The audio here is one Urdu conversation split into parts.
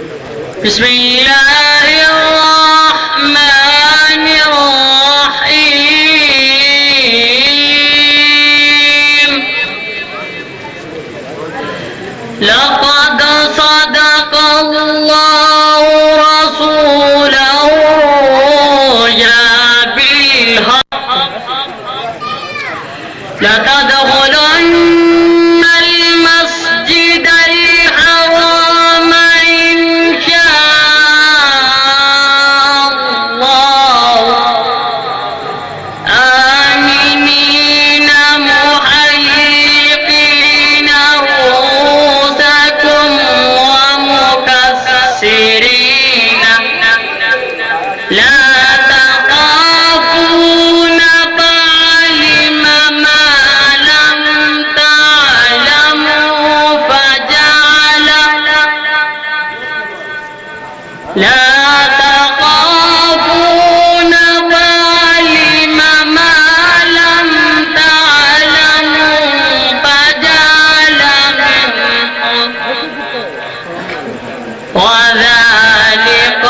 بسم الله الرحمن الرحيم. لقد صدق الله رسوله الرؤيا بالحق لتدخلن المسجد الحرام إن شاء الله آمنين محلقين رؤوسكم ومقصرين لا تخافون فعلم ما لم تعلموا فجعل وذلك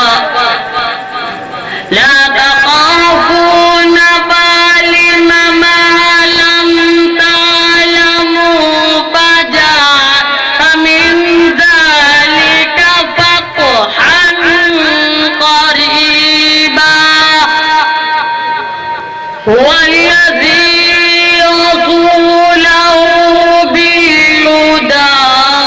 لا تخافون فعلم ما لم تعلموا فجعل من ذلك فتحا قريبا. والذي رسوله بالهدى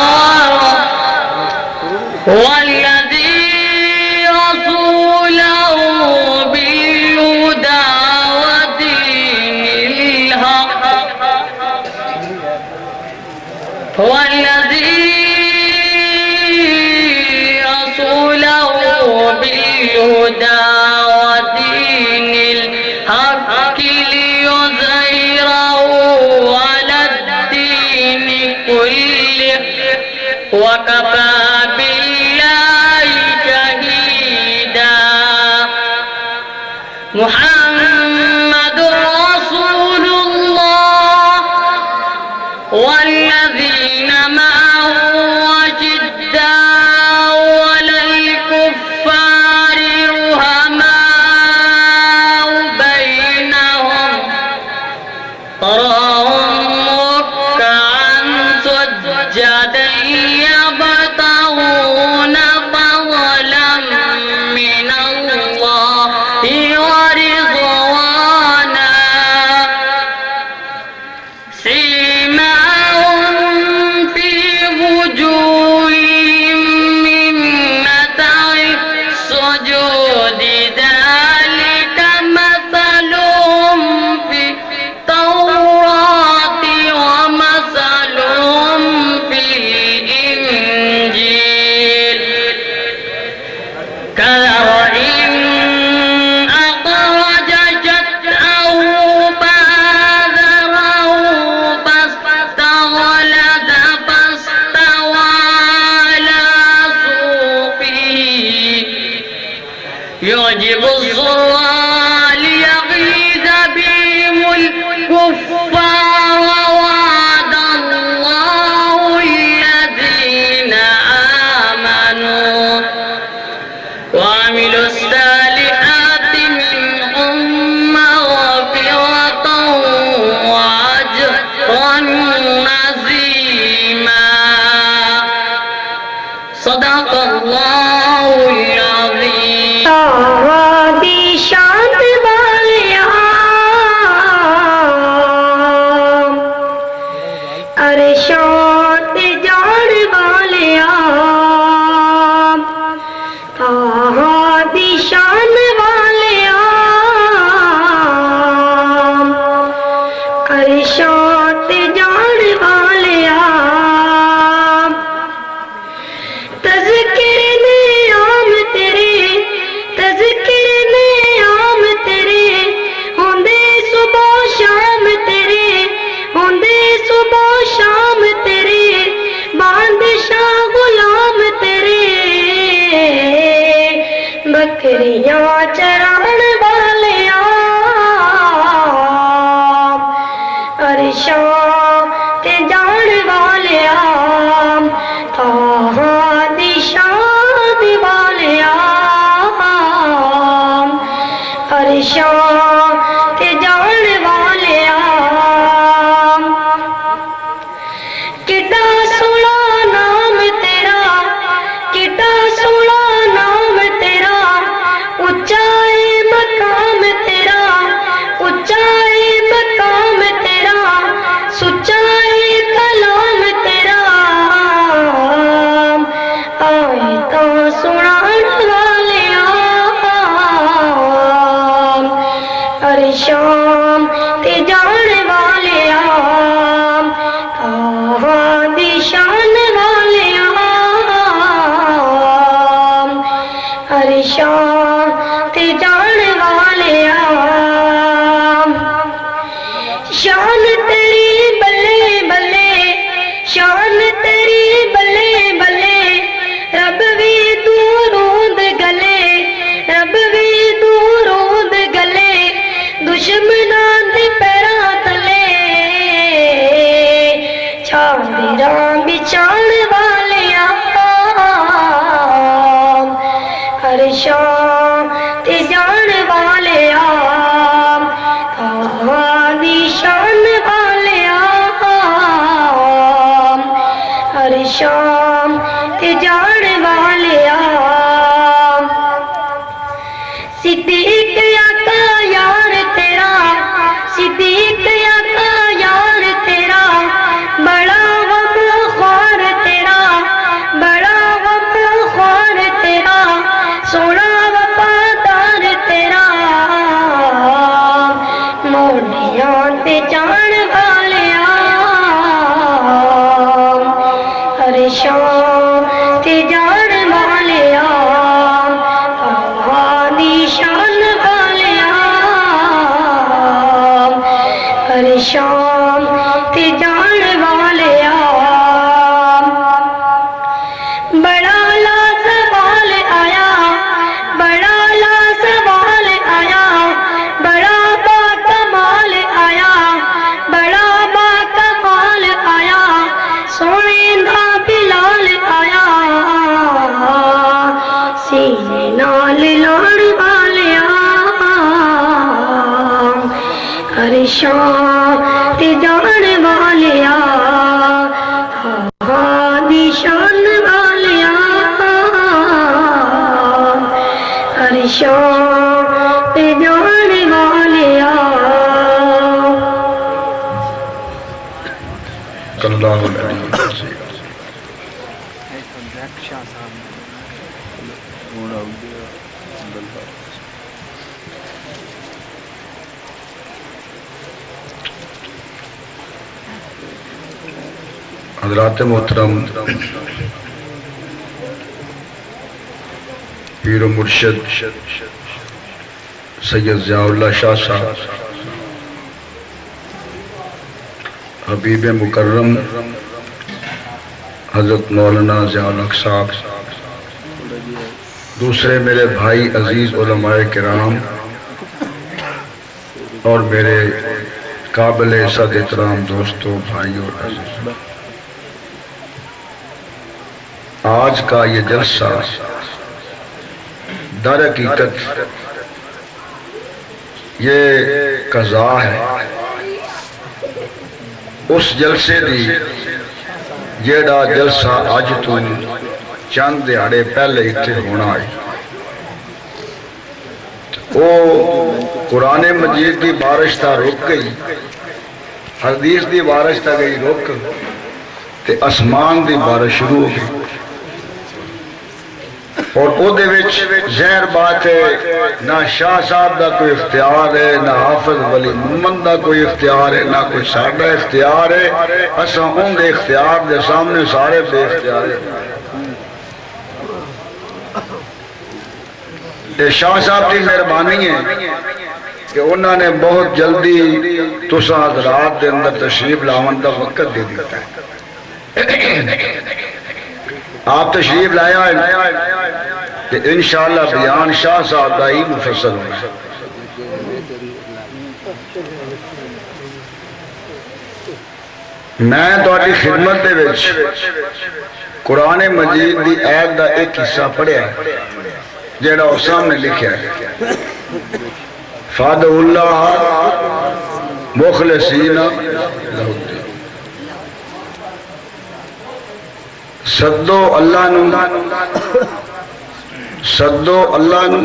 ودين الحق ليظهره على الدين كله وكفى بالله شهيدا. محمد رسول الله والذين معه أشداء على الكفار رحماء بينهم تراهم ركعا سجدا يبتغون فضلا من الله ورضوانا سيماهم في وجوههم من أثر السجود ذلك مثلهم في التوراة ومثلهم في الإنجيل كزرع أخرج شطأه فآزره فاستغلظ فاستوى على سوقه يعجب الزراع ليغيظ بهم الكفار. وعد الله الذين آمنوا وعملوا الصالحات منهم مغفرة وأجرا عظيما. صدق الله العظيم. बकरियां चराण वालिया अरशां ते जान वालिया ताहां दी शान شان تے جان والیا شان تیری بلے بلے شان تیری بلے بلے رب بھی دورود گلے رب بھی دورود گلے دشمنان دے پیراں تلے چھاندیراں بچان والیا ہر شان تے جان والیا دی شان والیا ہر شان تے جان والیا صدیق آقا یار تیرا صدیق آقا یار تیرا بڑا غم خوار تیرا بڑا غم خوار تیرا سونا وفادار تیرا موڈیاں تے جان والیا ہر شان تے جان والیا دی شان والیا ہر شان تے جان والیا بڑا لا سوال آیا بڑا لا سوال آیا بڑا با کمال آیا بڑا با کمال آیا سونے دا بلال آیا سینے نال لاڑ والیا ہر شان تے جان والیا دی شان والیا ہر شان تے جان والیا اللہ علیہ حضرات محترم پیر و مرشد سید ضیاء اللہ شاہ صاحب حبیب مکرم حضرت مولانا ضیاء الحق صاحب دوسرے میرے بھائی عزیز علماء کرام اور میرے قابل عزت احترام دوستوں بھائی اور عزیز آج کا یہ جلسہ در حقیقت یہ قضا ہے اس جلسے دی جیڑا جلسہ آج تو چند دیہڑے پہلے اتنے ہونا ہے وہ قرآن مجید کی بارش تا رک گئی حدیث دی بارش تا گئی رک تے اسمان دی بارش شروع ہو گئی اور او دے وچ ظاہر بات ہے نہ شاہ صاحب دا کوئی اختیار ہے نہ حافظ ولی محمد دا کوئی اختیار ہے نہ کوئی ساڈا اختیار ہے اساں ان دے اختیار دے سامنے سارے بے اختیار ہیں یہ شاہ صاحب کی مہربانی ہے کہ انہوں نے بہت جلدی تساں حضرات دے اندر تشریف لاون دا وقت دے دیتا ہے آپ تشریف لایا ہے کہ انشاءاللہ بیان شاہ صاحب کا ہی مفصل ہوگا میں تہاڈی خدمت دے وچ قرآن مجید دی آیت دا ایک حصہ پڑھیا ہے جیڑا اس سامنے لکھیا ہے فادعوا اللہ مخلصین لہ الدین صدو اللہ نو صدو اللہ نو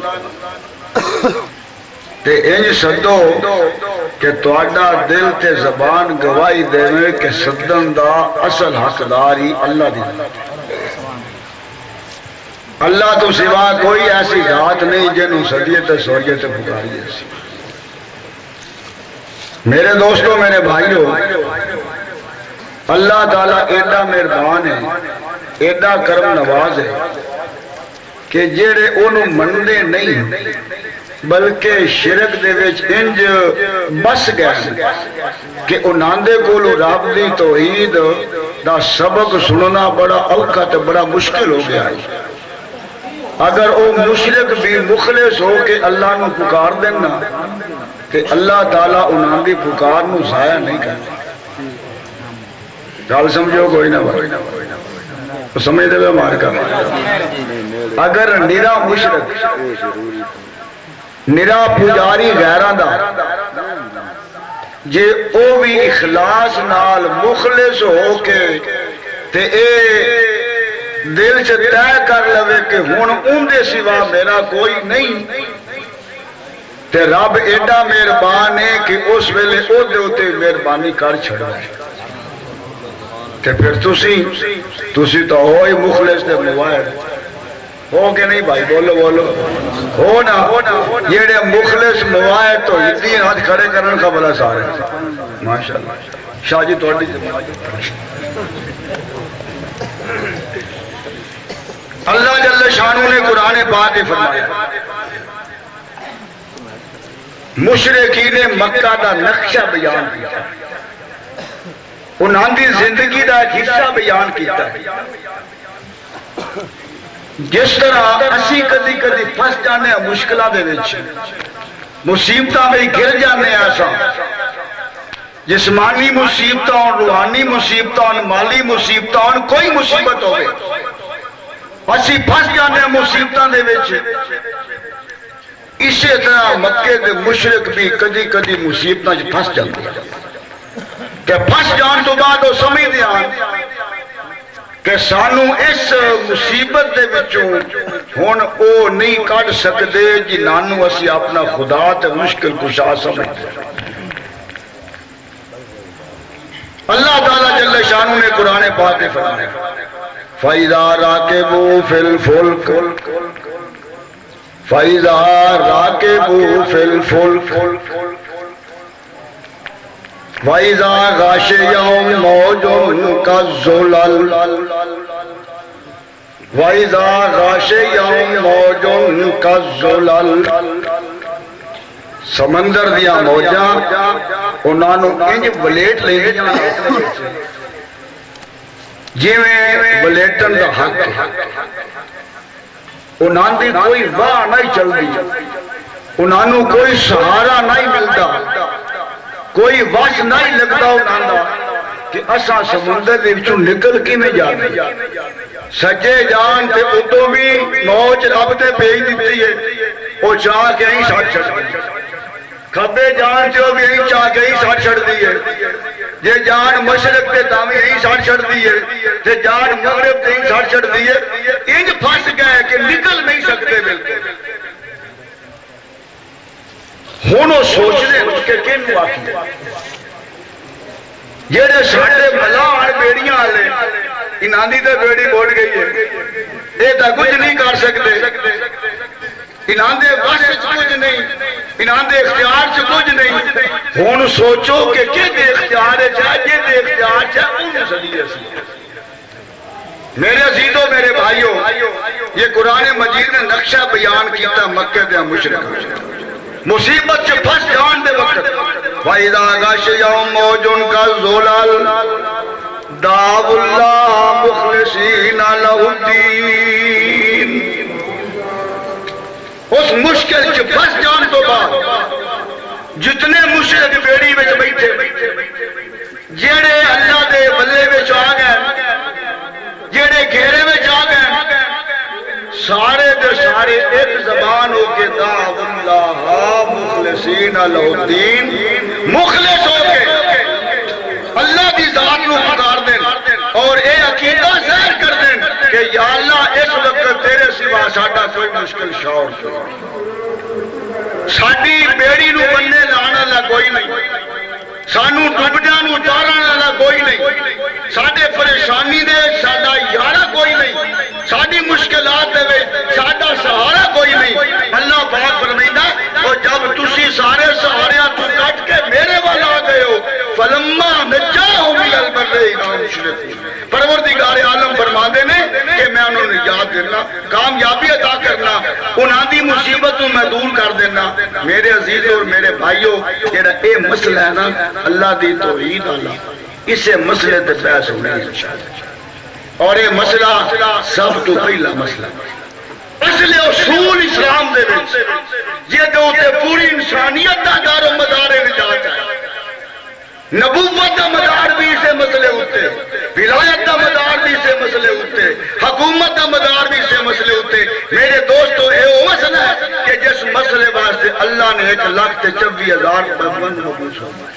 تے انج صدو کہ تواڈا دل تے زبان گواہی دیوے کہ صدن دا اصل حقداری اللہ دی اللہ تو سوا کوئی ایسی ذات نہیں جنہوں صدیت سوریت پکاری ایسی میرے دوستوں میرے بھائیوں اللہ تعالیٰ ایڈا مہربان ہے ایڈا کرم نواز ہے کہ جڑے انہوں مننے نہیں بلکہ شرک دے وچ انج بس گئے کہ انہاں دے کولوں رب دی توحید دا سبق سننا بڑا اوکھا تے بڑا مشکل ہو گیا ہے۔ اگر او مشرک بھی مخلص ہو کے اللہ نو پکار دینا کہ اللہ تعالیٰ انہاں دی پکار نو ضائع نہیں کرتا۔ گل سمجھو کوئی نہ بھائی سمجھ دے بے مار کا اگر نرا مشرک نرا پجاری غیران دا جے او بھی اخلاص نال مخلص ہو کے تے اے دل سے طے کر لوے کہ ہن ان دے سوا میرا کوئی نہیں تے رب ایڈا مہربان ہے کہ اس ویلے او دے ہوتے مہربانی کر چھڑا ہے کہ پھر تسی تو ہوئی مخلص دے موائد ہو کہ نہیں بھائی بولو بولو ہو نا یہ مخلص موائد تو اتنی ہاتھ کھڑے کرنے کا بلا سارے ماشاءاللہ شاہ جی توڑی اللہ جل شانوں نے قرآن پاک فرمایا مشرکین مکہ دا نقشہ بیان کیا انہاں دی زندگی دا ایک حصہ بیان کیتا ہے جس طرح اسی کدی کدی پھنس جانے ہیں مشکلہ دے وچ مصیبتاں میں گر جانے ہیں ایسا جسمانی مصیبتاں روحانی مصیبتاں مالی مصیبتاں کوئی مصیبت ہوئے اسی پھنس جانے ہیں مصیبتاں دے وچ اسی طرح مکے دے مشرک بھی کدی کدی مصیبتاں پھنس جاتے ہیں کہ پھنس جان تو بعد وہ سمجھ دیا کہ سانو اس مصیبت دے وچوں ہن او نہیں کٹ سکدے جنہاں اسی اپنا خدا تے مشکل کشا سمجھتے اللہ تعالیٰ جل شانہ نے قرآن پاک فرمایا فَإِذَا رَاكِبُوا فِي الْفُلْكِ فَإِذَا رَاكِبُوا فِي الْفُلْكِ وَإِذَا غَاشِيَهُمْ مَوْجٌ كَالظُّلَلِ وَإِذَا غَاشِيَهُمْ مَوْجٌ كَالظُّلَلِ سمندر دیا موجاں انہاں نو انج بلیٹ لے جانا جیویں بلیٹن دا حق ہے انہاں دی کوئی واہ نہیں چل دی انہاں نو کوئی سہارا نہیں ملتا کوئی وش نہیں لگتا انہاں دا کہ اساں سمندر دے وچوں نکل کے میں جانے سجے جان تے اتوں بھی موج رب تے بھیج دیتی ہے وہ چاہ کے ہی ساتھ چھڑ دی کھبے جان جو بھی یہی چاہ کے ہی ساتھ چھڑ دی ہے جے جان مشرق پہ تامی یہی ساتھ چھڑ دی ہے جے جان مغرب پہ ہی ساتھ چھڑ دی ہے انج پھنس گئے کہ نکل نہیں سکتے ملتے ہونو سوچ دے کہ کن واقعی جیڑے ساڑھے ملان بیڑیاں آلے انہاں دی تے بیڑی بوڑ گئی ہے اے تا کچھ نہیں کر سکتے انہاں دے وش کچھ نہیں انہاں دے اختیار سے کچھ نہیں ہون سوچو کہ دے اختیار ہے چاہے دے اختیار چاہے ان صدیہ سے میرے عزیزوں میرے بھائیوں یہ قرآن مجید نے نقشہ بیان کیتا مکہ دے مشرک مصیبت سے پھنس جان دے وقت وَإِذَا غَاشِيَهُمْ مَوْجٌ كَالظُّلَلِ دَعَوُا اللَّهَ مُخْلِصِينَ لَهُ الدِّينَ اس مشکل سے پھنس جان تو بعد جتنے مشرک بیڑی میں بیٹھے جیڑے اللہ دے بلے میں آ گئے جیڑے گھیرے میں آ گئے سارے دے سارے ایک زبان ہو کے دعو اللہ مخلصین لہ الدین مخلص ہو کے اللہ دی ذات نو پکار دیں اور اے عقیدہ ظاہر کر دیں کہ یا اللہ اس وقت تیرے سوا ساڈا کوئی مشکل شعور ساڈی بیڑی نو بننے لانا والا کوئی نہیں سانو ڈبڈیاں نو اتارن والا کوئی نہیں ساڈے پریشانی دے ساڈا یارا کوئی نہیں ساڈی مشکلات دے ساڈا سہارا کوئی نہیں اللہ پاک فرمائندا اور جب تسی سارے سہاریاں تو کٹ کے میرے وال آ گئے ہو فلما نجاہم الى البر اذا هم يشركون پروردگار عالم فرما دینے کہ میں انہوں نے یاد دینا کامیابی عطا کرنا انہاں دی مصیبتوں میں دور کر دینا میرے عزیز اور میرے بھائیوں جڑا اے مسئلہ ہے نا اللہ دی توحید اللہ اسے مسئلے تے بحث ہونی انشاءاللہ اور یہ مسئلہ سب تو پہلا مسئلہ اصل اصول اسلام دے وچ جے تے پوری انسانیت دا دار و مدار نجات ہے نبوت دا مدار بھی اسے مسئلے ہوتے ولایت دا مدار بھی اسے مسئلے ہوتے حکومت دا مدار بھی اسے مسئلے ہوتے میرے دوستو اے وہ مسئلہ ہے کہ جس مسئلے واسطے اللہ نے 1,24,000 پابند مبعوث فرمائے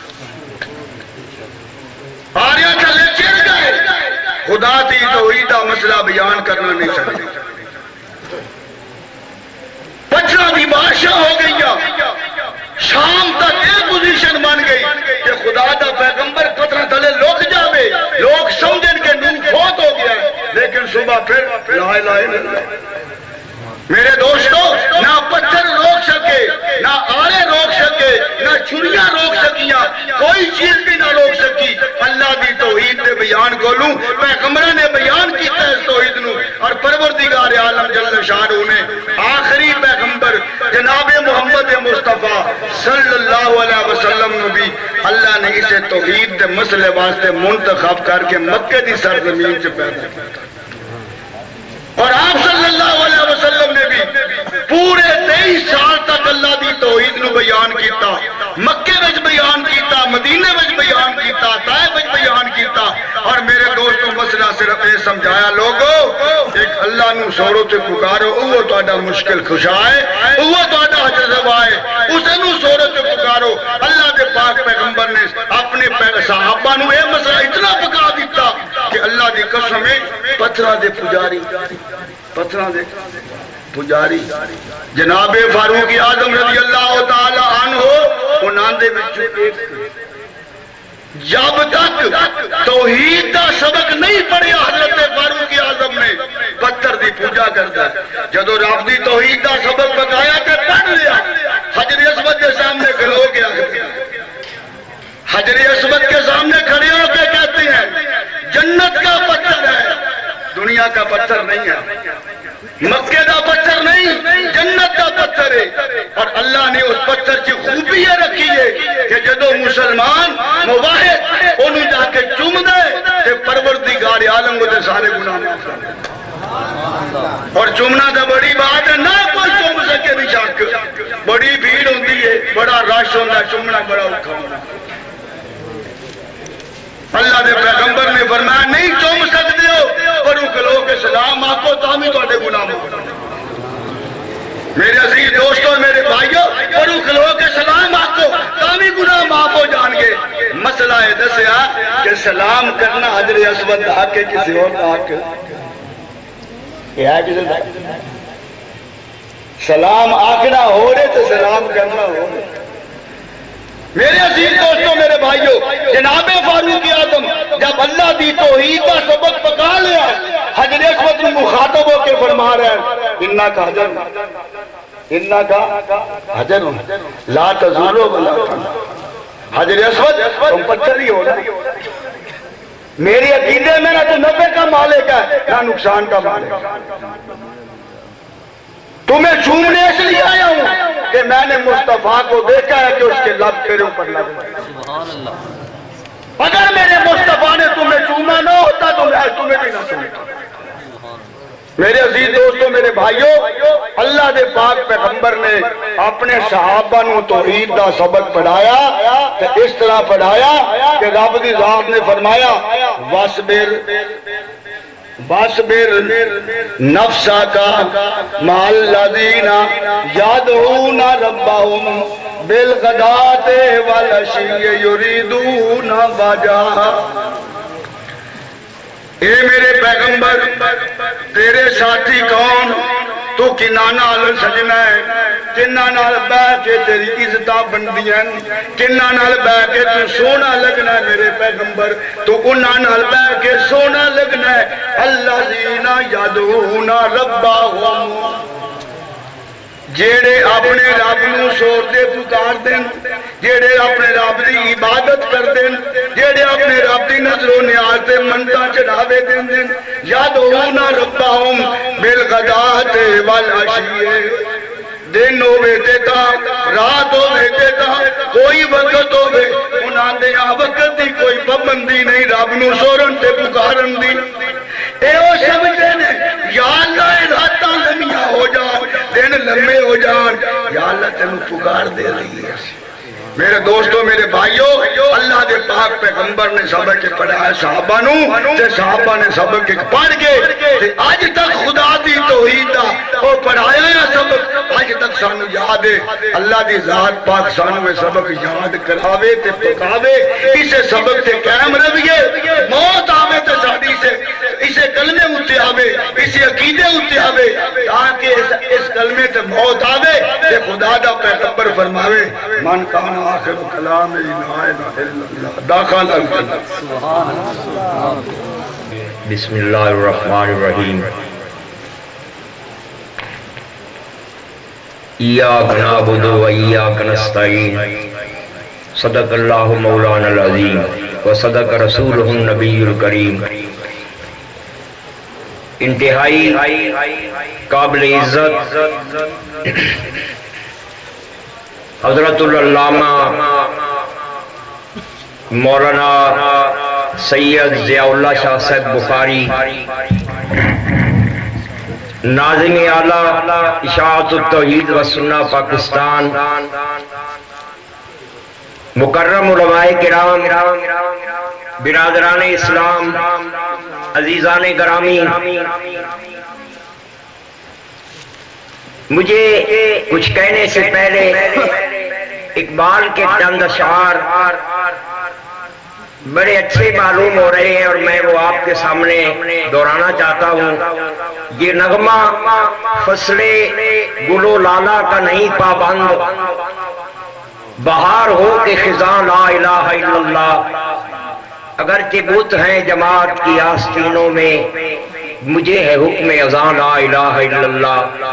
آریا تھلے چل گئے خدا دی توحید دا مسئلہ بیان کرنا نہیں چاہتے پچھلا دی بادشاہ ہو گئی شام تک ایک پوزیشن بن گئی کہ خدا دا پیغمبر پتھر تلے لوگ جاوے لوگ سمجھن کے نور فوت ہو گیا ہے لیکن صبح پھر لا الہ الا اللہ میرے دوستو نہ پتھر روک سکے نہ آلے روک سکے نہ چھریاں روک سکیاں کوئی چیز بھی نہ روک سکی اللہ دی توحید دے بیان کو لوں پیغمبر نے بیان کیتا ہے اس توحید نو اور پروردگار عالم جل شانہ نے آخری پیغمبر جناب محمد مصطفیٰ صلی اللہ علیہ وسلم نو بھی اللہ نے اسے توحید دے مسئلے واسطے منتخب کر کے مکہ دی سرزمین سے پیدا کیا اور آپ صلی اللہ علیہ وسلم نے بھی پورے 23 سال تک اللہ دی توحید نو بیان کیتا مکے وچ بیان کیتا مدینے وچ بیان کیتا طائف وچ بیان کیتا اور میرے دوستوں مسئلہ صرف یہ سمجھایا لوگو ایک اللہ نو سورو تے پکارو وہ تہاڈا مشکل کشا ہے وہ تہاڈا حجر ہے اسے نو سورو تے پکارو اللہ دے پاک پیغمبر نے اپنے صحابہ نو یہ مسئلہ اتنا پکا دیتا کہ اللہ دی قسم ہے پتھراں دے پجاری پتھراں دے پجاری جناب فاروق اعظم رضی اللہ تعالی عنہ انہاں دے وچ ایک جب تک توحید دا سبق نہیں پڑھیا حضرت فاروق اعظم نے پتھر دی پوجا کرتا جدو رب دی توحید دا سبق بتایا تے پڑھ لیا حجر اسود کے سامنے کھلو گیا حجر اسود کے سامنے کھڑے ہو کے کہتے ہیں جنت کا پتھر ہے دنیا کا پتھر نہیں ہے مکے دا پتھر نہیں جنت دا پتھر ہے اور اللہ نے اس پتھر کی خوبی یہ رکھی ہے کہ جدو مسلمان مواحد انہوں جا کے چوم دے کہ پروردگار عالم کو دے سارے گناہ معاف کر دے اور چومنا تو بڑی بات ہے نہ کوئی چوم سکے بھی شک بڑی بھیڑ ہوتی ہے بڑا رش ہوتا ہے چومنا بڑا اوکھا ہوتا ہے اللہ دے پیغمبر نے فرمایا نہیں چوم سکتے ہو پر اکلو کے سلام آپ کو تامی تو اٹھے گناہ معاف میرے عزیز دوستوں میرے بھائیوں پر اکلو کے سلام آپ کو تامی گناہ معاف ہو جان گے مسئلہ ہے دسیا کہ سلام کرنا حجر اسود دا کے کسی اور دا کے یہ ہے کسی دا سلام آکھنا ہو رہے تو سلام کرنا ہو رہے میرے عزیز دوستوں میرے بھائیوں جناب فاروق اعظم جب اللہ دی توحید کا سبق پکا لیا حجر اسود مخاطب ہو کے فرما رہے ہیں انہا کا حجر انہا کا حجر لا تزورو بلا حجر اسود تم پتھر ہی ہو رہا میری عقیدے میں نہ تو نفع کا مالک ہے نہ نقصان کا مالک ہے تمہیں چھومنے اس لیے آیا ہوں کہ میں نے مصطفیٰ کو دیکھا ہے کہ اس کے لب تیرے اوپر لگ گئے اگر میرے مصطفیٰ نے تمہیں چوما نہ ہوتا تو میں تمہیں بھی نہ چومتا میرے عزیز دوستوں میرے بھائیوں اللہ دے پاک پیغمبر نے اپنے صحابہ نو توحید دا سبق پڑھایا کہ اس طرح پڑھایا کہ رب دی ذات نے فرمایا وَاسْبِرْ نَفْسَكَ مَعَ الَّذِينَ يَدْعُونَ رَبَّهُمْ بِالْغَدَاةِ وَالْعَشِيِّ يُرِيدُونَ وَجْهَهُ اے میرے پیغمبر تیرے ساتھی کون تو کنہ نال سجنا ہے کنہ نال بہ کے تیری عزتاں بندیاں کنہ نال بہ کے تو سونا لگنا ہے میرے پیغمبر تو انہاں نال بہ کے سونا لگنا ہے الذین یدعون ربہم جیڑے اپنے رب نو سور دے پکار دیں، جیڑے اپنے رب دی عبادت کر دیں، جیڑے اپنے رب دی نظر و نیاز تے منتا چڑھاوے دیں، یدعون ربہم بالغداۃ والعشی، دن ہوئے دیتا رات ہوئے دیتا کوئی وقت ہوئے انہاں دے وقت دی کوئی پابندی نہیں، رب نو سورن تے پکارن دی۔ اے او سمجھے نے یا اللہ راتاں لمیاں ہو جان، دن لمبے ہو جان، یا اللہ تینوں پکار دے رہی ہے۔ میرے دوستو، میرے بھائیو، اللہ دے پاک پیغمبر نے سبق پڑھایا صحابہ نو، تے صحابہ نے سبق پڑھ کے تے آج تک خدا دی توحید دا او پڑھایا ہے سبق، آج تک سانو یاد ہے۔ اللہ دی ذات پاک سانو یہ سبق یاد کراوے تے پکاوے، اسے سبق تے قائم رویے، موت آوے تے ساڈی سے اسے کلمے اتے آوے، اسے عقیدے اتے آوے، تاکہ اس کلمے تے موت آوے تے خدا دا پیغمبر فرماوے من کان آخر کلام لا الہ الا اللہ داخل الجنہ۔ بسم اللہ الرحمن الرحیم۔ ایاک نعبد و ایاک نستعین، صدق اللہ مولانا العظیم و صدق رسولہ النبی الکریم۔ انتہائی قابل عزت حضرت العلامہ مولانا سید ضیاء اللہ شاہ صاحب بخاری، ناظم اعلیٰ اشاعت التوحید و سنہ پاکستان، مکرم علماء کرام، برادران اسلام، عزیزان گرامی، مجھے کچھ کہنے سے پہلے اقبال کے چند اشعار بڑے اچھے معلوم ہو رہے ہیں اور میں وہ آپ کے سامنے دہرانا چاہتا ہوں۔ یہ نغمہ فصل گل و لالا کا نہیں پابند، بہار ہو کہ خزاں لا الہ الا اللہ، اگرچہ بت ہیں جماعت کی آستینوں میں، مجھے ہے حکم اذاں لا الہ الا اللہ۔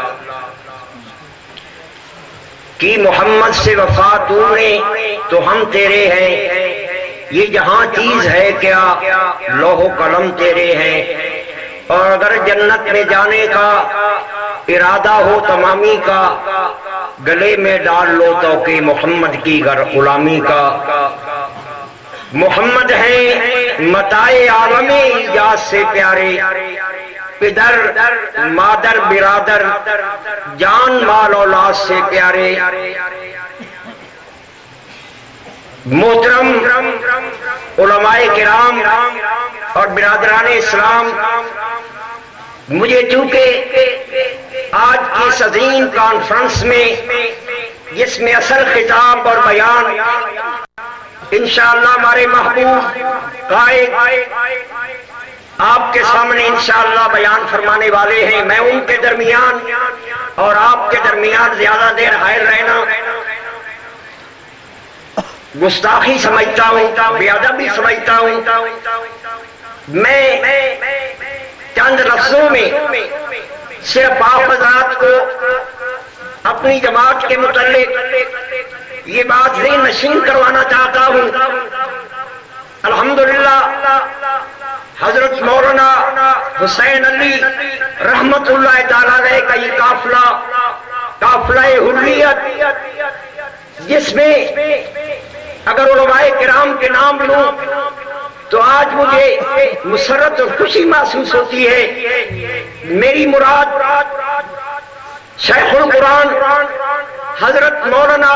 کی محمد سے وفا تو نے تو ہم تیرے ہیں، یہ جہاں چیز ہے کیا لوح و قلم تیرے ہیں، اور اگر جنت میں جانے کا ارادہ ہو تمامی کا، گلے میں ڈال لو تو کہ محمد کی غلامی کا۔ محمد ہیں متاع عالم ایجاد سے پیارے، پدر مادر برادر جان مال اولاد سے پیارے۔ محترم علماء کرام اور برادران اسلام، مجھے چونکہ آج کی اس عظیم کانفرنس میں جس میں اصل خطاب اور بیان انشاءاللہ ہمارے محبوب قائد آپ کے سامنے انشاءاللہ بیان فرمانے والے ہیں، میں ان کے درمیان اور آپ کے درمیان زیادہ دیر حائل رہنا گستاخی سمجھتا ہوں، بے ادبی سمجھتا ہوں۔ میں چند لفظوں میں صرف آپ حضرات کو اپنی جماعت کے متعلق یہ بات ذہن نشین کروانا چاہتا ہوں۔ الحمدللہ حضرت مولانا حسین علی رحمت اللہ تعالیٰ علیہ کا یہ قافلہ حریت، جس میں اگر علماء کرام کے نام لوں تو آج مجھے مسرت اور خوشی محسوس ہوتی ہے۔ میری مراد شیخ القرآن حضرت مولانا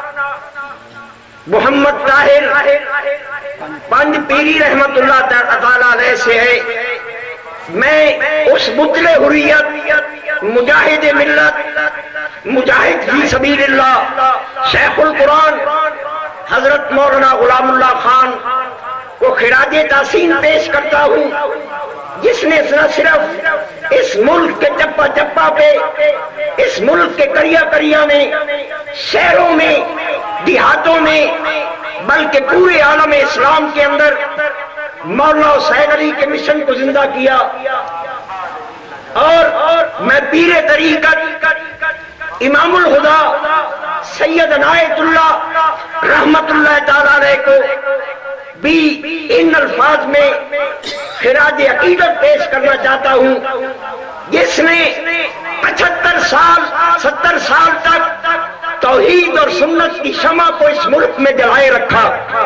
محمد طاہر پنج پیری رحمت اللہ تعالیٰ علیہ سے ہے۔ میں اس بطل حریت، مجاہد ملت، مجاہد فی سبیل اللہ شیخ القرآن حضرت مولانا غلام اللہ خان کو خراج تحسین پیش کرتا ہوں، جس نے نہ صرف اس ملک کے چپا چپا پہ، اس ملک کے کریا کریا میں، شہروں میں، دیہاتوں میں، بلکہ پورے عالم اسلام کے اندر مولانا حسین علی کے مشن کو زندہ کیا۔ اور میں پیر طریقت امام الہدا سید عنایت اللہ رحمت اللہ تعالی علیہ کو بھی ان الفاظ میں خراج عقیدت پیش کرنا چاہتا ہوں، جس نے 75 سال 70 سال تک توحید اور سنت کی شمع کو اس ملک میں جلائے رکھا۔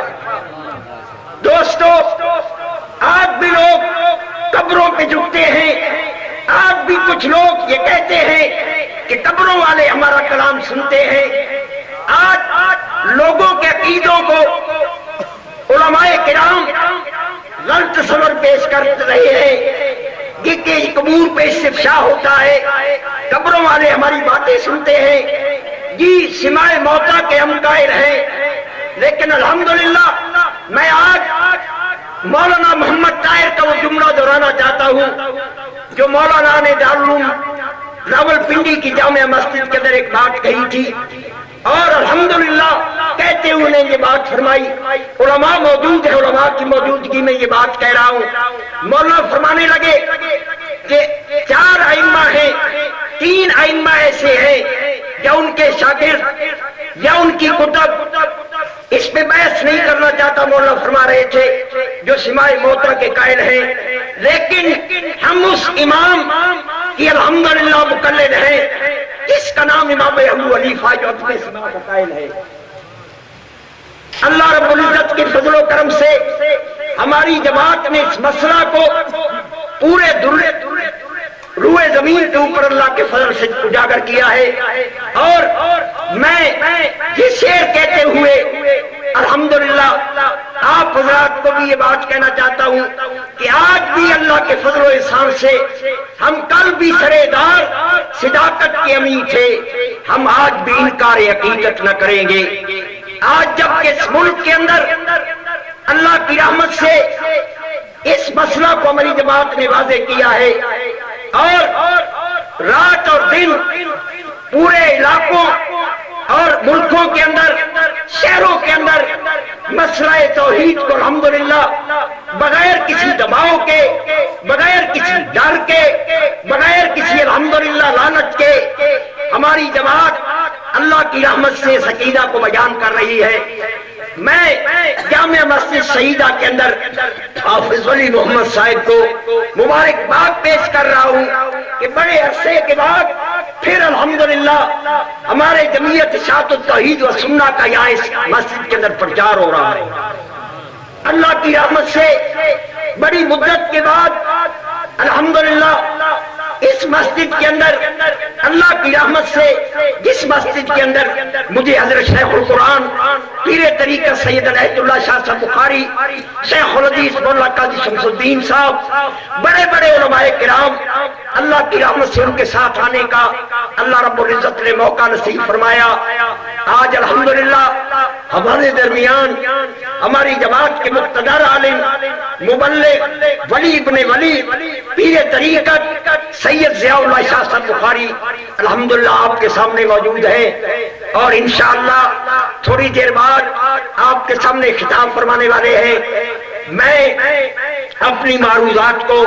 دوستو، آج بھی لوگ قبروں پہ جھکتے ہیں، آج بھی کچھ لوگ یہ کہتے ہیں کہ قبروں والے ہمارا کلام سنتے ہیں۔ آج لوگوں کے عقیدوں کو علماء کرام غلط تصور پیش کر رہے ہیں کہ قبور پہ استفشاء ہوتا ہے، قبروں والے ہماری باتیں سنتے ہیں، جی سماع موتا کے ہم قائل ہیں۔ لیکن الحمدللہ میں آج مولانا محمد طاہر کا وہ جملہ دہرانا چاہتا ہوں جو مولانا نے دارالعلوم راولپنڈی کی جامع مسجد کے اندر ایک بات کہی تھی، اور الحمدللہ کہتے ہوئے نے یہ بات فرمائی۔ علماء موجود ہیں، علماء کی موجودگی میں یہ بات کہہ رہا ہوں۔ مولانا فرمانے لگے کہ 4 ائمہ ہیں، 3 ائمہ ایسے ہیں یا ان کے شاگرد یا ان کی کتب، اس پہ بحث نہیں کرنا چاہتا، مولانا فرما رہے تھے، جو سماع موتا کے قائل ہیں، لیکن ہم اس امام کی الحمدللہ مقلد ہیں جس کا نام امام ابو حنیفہ جو اپنے سماع کا قائل ہے۔ اللہ رب العزت کے فضل و کرم سے ہماری جماعت نے اس مسئلہ کو پورے روئے زمین کے اوپر اللہ کے فضل سے اجاگر کیا ہے، اور میں یہ شعر کہتے ہوئے الحمدللہ آپ حضرات کو بھی یہ بات کہنا چاہتا ہوں کہ آج بھی اللہ کے فضل و احسان سے ہم کل بھی سرےدار صداقت کے امین تھے، ہم آج بھی انکار حقیقت نہ کریں گے۔ آج جب کہ اس ملک کے اندر اللہ کی رحمت سے اس مسئلہ کو ہماری جماعت نے واضح کیا ہے، اور رات اور دن پورے علاقوں اور ملکوں کے اندر، شہروں کے اندر مسئلہ توحید کو الحمدللہ بغیر کسی دباؤ کے، بغیر کسی ڈر کے، بغیر کسی الحمدللہ لعنت کے ہماری جماعت اللہ کی رحمت سے سکینہ کو بیان کر رہی ہے۔ میں جامع مسجد شہیدہ کے اندر حافظ ولی محمد صاحب کو مبارکباد پیش کر رہا ہوں کہ بڑے عرصے کے بعد پھر الحمدللہ ہمارے جمعیت اشاعت التوحید و سنہ کا یہاں اس مسجد کے اندر پرچار ہو رہا ہے۔ اللہ کی رحمت سے بڑی مدت کے بعد الحمدللہ اس مسجد کے اندر اللہ کی رحمت سے جس مسجد کے اندر مجھے حضرت شیخ القرآن پیر طریقہ سید عنایت اللہ شاہ صاحب بخاری، شیخ الحدیث مولانا قاضی شمس الدین صاحب، بڑے بڑے علماء کرام، اللہ کی رحمت سے ان کے ساتھ آنے کا اللہ رب العزت نے موقع نصیب فرمایا۔ آج الحمدللہ ہمارے درمیان ہماری جماعت کے مقتدر عالم مبلغ ولی ابن ولی پیر طریقت سید ضیاء اللہ شاہ صاحب بخاری الحمدللہ آپ کے سامنے موجود ہیں، اور انشاءاللہ تھوڑی دیر بعد آپ کے سامنے خطاب فرمانے والے ہیں۔ میں اپنی معروضات کو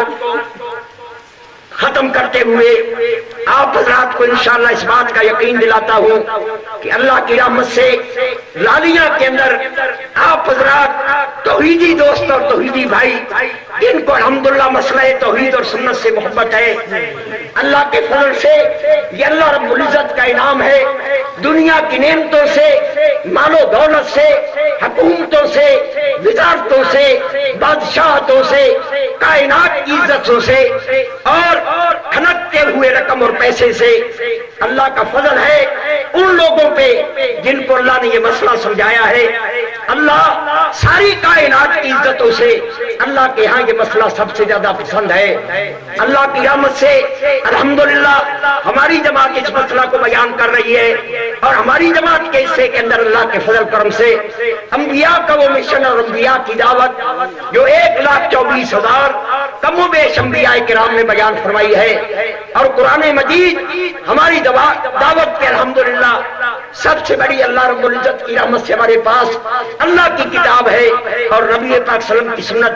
ختم کرتے ہوئے آپ حضرات کو انشاءاللہ اس بات کا یقین دلاتا ہوں کہ اللہ کی رحمت سے لالیہ کے اندر آپ حضرات توحیدی دوست اور توحیدی بھائی جن کو الحمدللہ مسئلہ توحید اور سنت سے محبت ہے، اللہ کے فضل سے یہ اللہ رب العزت کا انعام ہے، دنیا کی نعمتوں سے، مال و دولت سے، حکومتوں سے، وزارتوں سے، بادشاہتوں سے، کائنات کی عزتوں سے اور کھنکتے ہوئے رقم اور پیسے سے اللہ کا فضل ہے ان لوگوں پہ جن کو اللہ نے یہ مسئلہ سمجھایا ہے۔ اللہ ساری کائنات کی عزتوں سے اللہ کے ہاں یہ مسئلہ سب سے زیادہ پسند ہے۔ اللہ کی رحمت سے الحمدللہ ہماری جماعت اس مسئلہ کو بیان کر رہی ہے، اور ہماری جماعت کے حصے کے اندر اللہ کے فضل کرم سے انبیاء کا وہ مشن اور انبیاء کی دعوت جو 1,24,000 کم و بیش انبیاء کرام نے بیان فرمائی ہے، اور قرآن مجید ہماری دعوت کے الحمدللہ سب سے بڑی اللہ رب العزت کی رحمت سے ہمارے پاس اللہ کی کتاب ہے اور نبی پاک صلی اللہ علیہ وسلم کی سنت ہے۔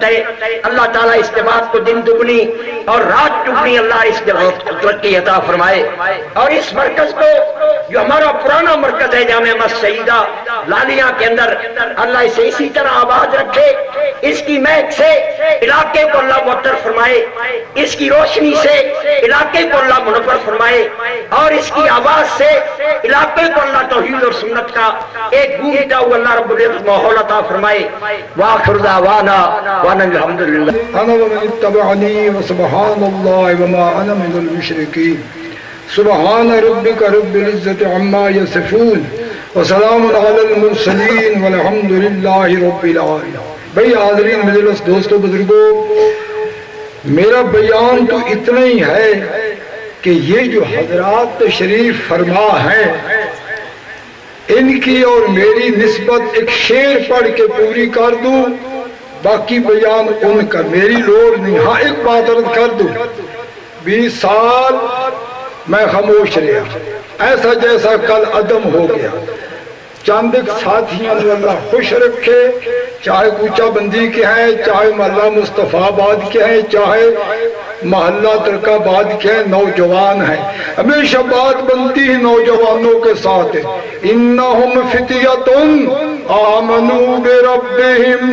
ہے، اللہ تعالیٰ اس جماعت کو دن دگنی اور رات چگنی اللہ اس جماعت کو ترقی عطا فرمائے، اور اس مرکز کو جو ہمارا پرانا مرکز ہے جامع مسجد سیدہ لالیاں کے اندر، اللہ اسے اسی طرح آباد رکھے، اس کی مہک سے علاقے کو اللہ معطر فرمائے، اس کی روشنی سے علاقے کو اللہ منور فرمائے، اور اس کی آواز سے علاقے کو اللہ توحید اور سنت کا ایک گونجتا ہوا اللہ رب العزت ماحول عطا فرمائے۔ وآخر دعوانا وان الحمدللہ۔ انا ومن اتبعنی وسبحان اللہ وما انا من المشرکین۔ سبحان ربک رب العزت عما یصفون وسلام علی المرسلین والحمد للہ رب العالمین۔ بھئی حاضرین مجلس، دوستو، بزرگوں، میرا بیان تو اتنا ہی ہے کہ یہ جو حضرات تشریف فرما ہیں ان کی اور میری نسبت ایک شعر پڑھ کے پوری کر دوں، باقی بیان ان کا، میری لوڑ نہیں۔ ہاں ایک بات عرض کر دوں، 20 سال میں خاموش رہا، ایسا جیسا کل عدم ہو گیا۔ چند ایک ساتھیاں اللہ خوش رکھے، چاہے کوچہ بندی کے ہیں، چاہے محلہ مصطفیٰ آباد کے ہیں، چاہے محلہ ترکہ آباد کے ہیں، نوجوان ہیں، ہمیشہ بات بنتی ہی نوجوانوں کے ساتھ ہے۔ انہم فتیۃ آمنوا بربہم۔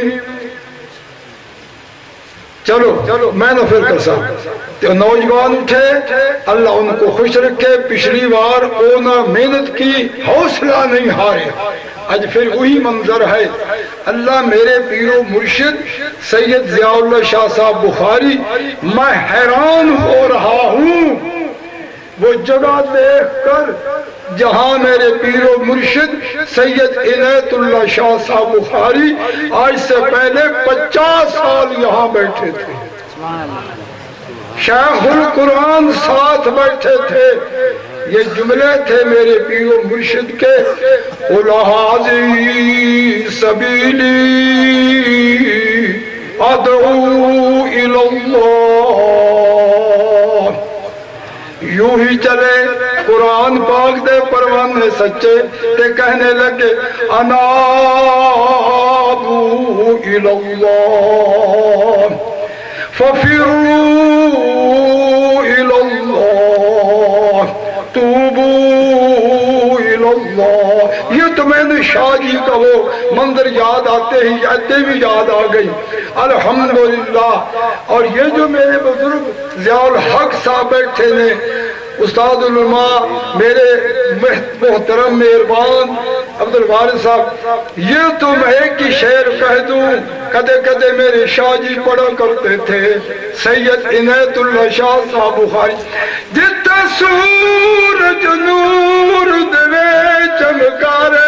چلو میں نہ پھر کسا تو نوجوان اٹھے، اللہ ان کو خوش رکھے۔ پچھلی بار اونا محنت کی، حوصلہ نہیں ہارے، آج پھر وہی منظر ہے۔ اللہ میرے پیر و مرشد سید ضیاء اللہ شاہ صاحب بخاری، میں حیران ہو رہا ہوں وہ جگہ دیکھ کر جہاں میرے پیر و مرشد سید عنایت اللہ شاہ صاحب بخاری آج سے پہلے 50 سال یہاں بیٹھے تھے، شیخ القرآن ساتھ بیٹھے تھے۔ یہ جملے تھے میرے پیر و مرشد کے، الہٰذی سبیلی ادعو الی اللہ۔ یوں ہی چلے قرآن پاک دے پروانے سچے تے کہنے لگے انابو الی اللہ ففروا الی اللہ توبوا الی اللہ۔ یہ تو میں نے شاہ جی کا وہ منظر یاد آتے ہی یادیں بھی یاد آ گئی، الحمدللہ۔ اور یہ جو میرے بزرگ ضیاء الحق صاحب بیٹھے نے، استاد علماء میرے محترم مہربان عبدالوارث صاحب، یہ تو میں ایک ہی شعر کہہ دوں، کدے کدے میرے شاہ جی پڑھا کرتے تھے، سید عنایت اللہ شاہ صاحب بخاری، جتا سورج نور دوے چمکارے۔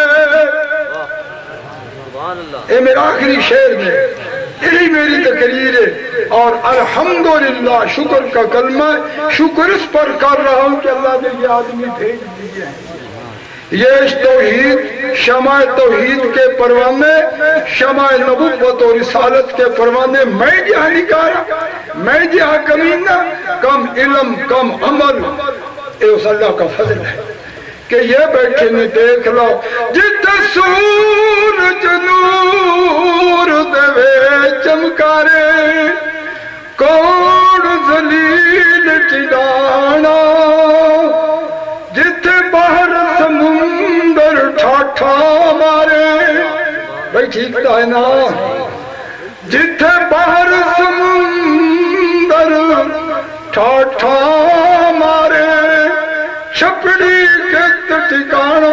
اے میرا آخری شعر میں یہی میری تقریر ہے، اور الحمدللہ شکر کا کلمہ، شکر اس پر کر رہا ہوں کہ اللہ نے یہ آدمی بھیج دیے ہیں۔ یہ توحید، شمع توحید کے پروانے، شمع نبوت و رسالت کے پروانے میں جہاں نکارا، میں جہاں کمینہ، کم علم کم عمل، اے اس اللہ کا فضل ہے کہ یہ بیٹھے نے دیکھ لو جت سورج نور دوے چمکارے، کون ذلیل چڈانا، جت بحر سمندر ٹھاٹھا مارے۔ بھائی ٹھیک ہے نا، جت بحر سمندر ٹھاٹھا مارے، چھپڑی کے ٹھکانا۔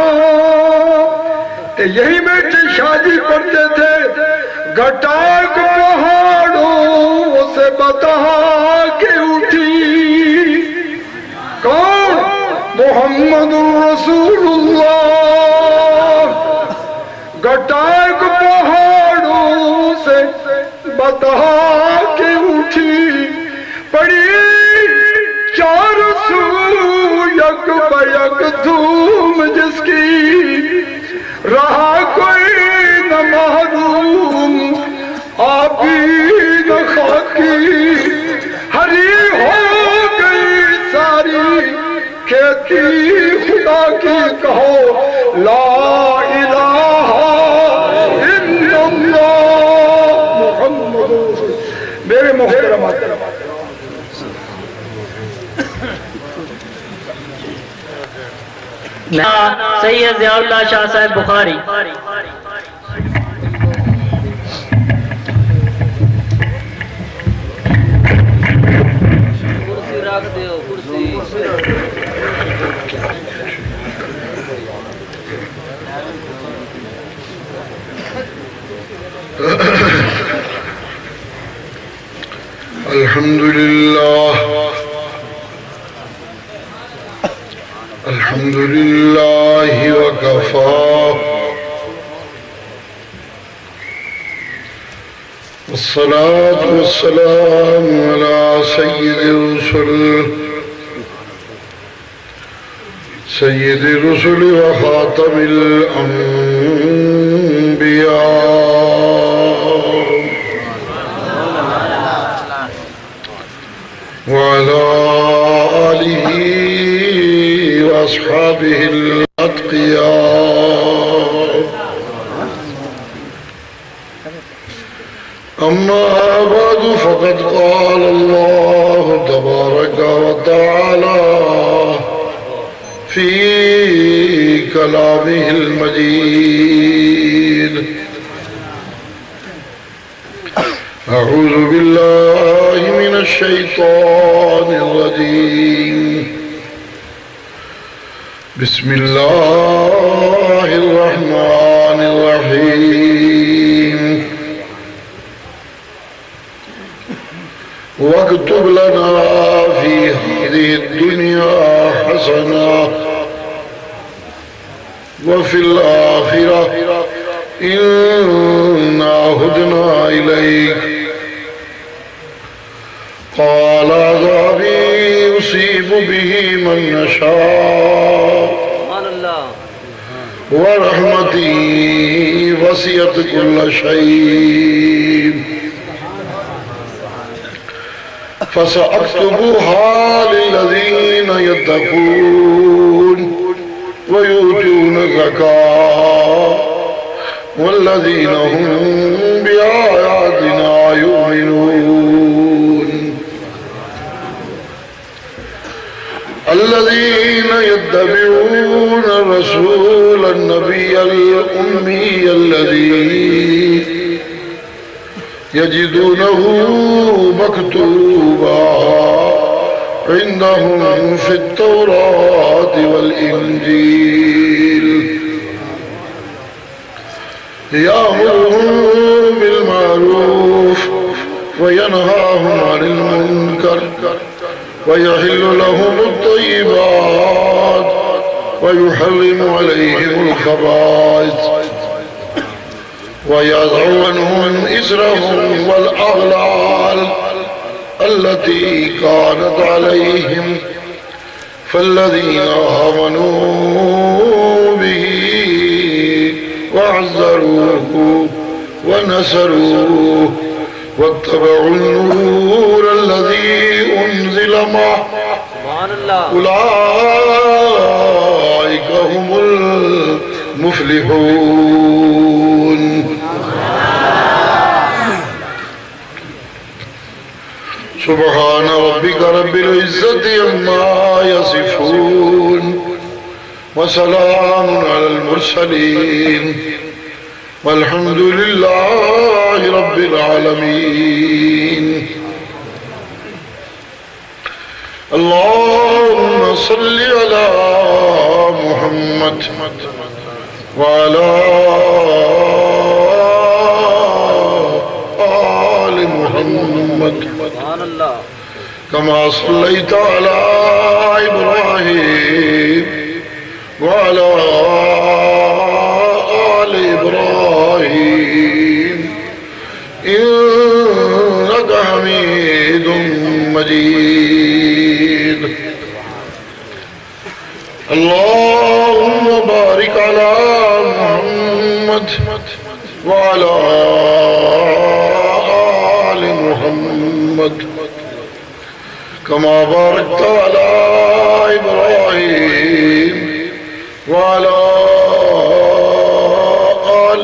یہی بیٹے شادی پڑھتے تھے، گھٹاک پہاڑوں سے بتا کے اٹھی، کون؟ محمد رسول اللہ۔ گھٹاک پہاڑوں سے بتا کے اٹھی، پڑی چار سو یک بیک دھوم جس کی، رہا کوئی نہ محروم آبی نہ خاکی، ہری ہو گئی ساری کھیتی خدا کی، کہو لا الہ الا اللہ محمد رسول اللہ۔ سید ضیاء اللہ شاہ صاحب بخاری. کرسی رکھ دیو کرسی. الحمد لله الحمد لله وكفى والصلاة والسلام على سيد الرسل وخاتم الأنبياء وعلى آله وأصحابه الأتقياء. أما بعد فقد قال الله تبارك وتعالى في كلامه المجيد: أعوذ بالله من الشيطان الرجيم. بسم الله الرحمن الرحيم. واكتب لنا في هذه الدنيا حسنة وفي الآخرة إنا هدنا إليك. قال عذابي أصيب به من نشاء ورحمتي وسعت كل شيء فسأكتبها للذين يتقون ويؤتون الزكاة والذين هم بآياتنا يؤمنون. الذين يتبعون الرسول النبي الأمي الذي يجدونه مكتوبا عندهم في التوراة والإنجيل يأمرهم بالمعروف وينهاهم عن المنكر ويحل لهم الطيبات ويحرم عليهم الخبائث ويضع عنهم إصرهم والأغلال التي كانت عليهم فالذين آمنوا به وعزروه ونصروه واتبعوا النور الذي أنزل معه أولئك هم المفلحون. سبحان ربك رب العزة عما يصفون وسلام على المرسلين والحمد لله رب العالمين. اللهم صل على محمد وعلى آل محمد كما صليت على إبراهيم وعلى آل إبراهيم إنك حميد مجيد. اللهم بارك على محمد وعلى آل محمد كما باركت على إبراهيم وعلى آل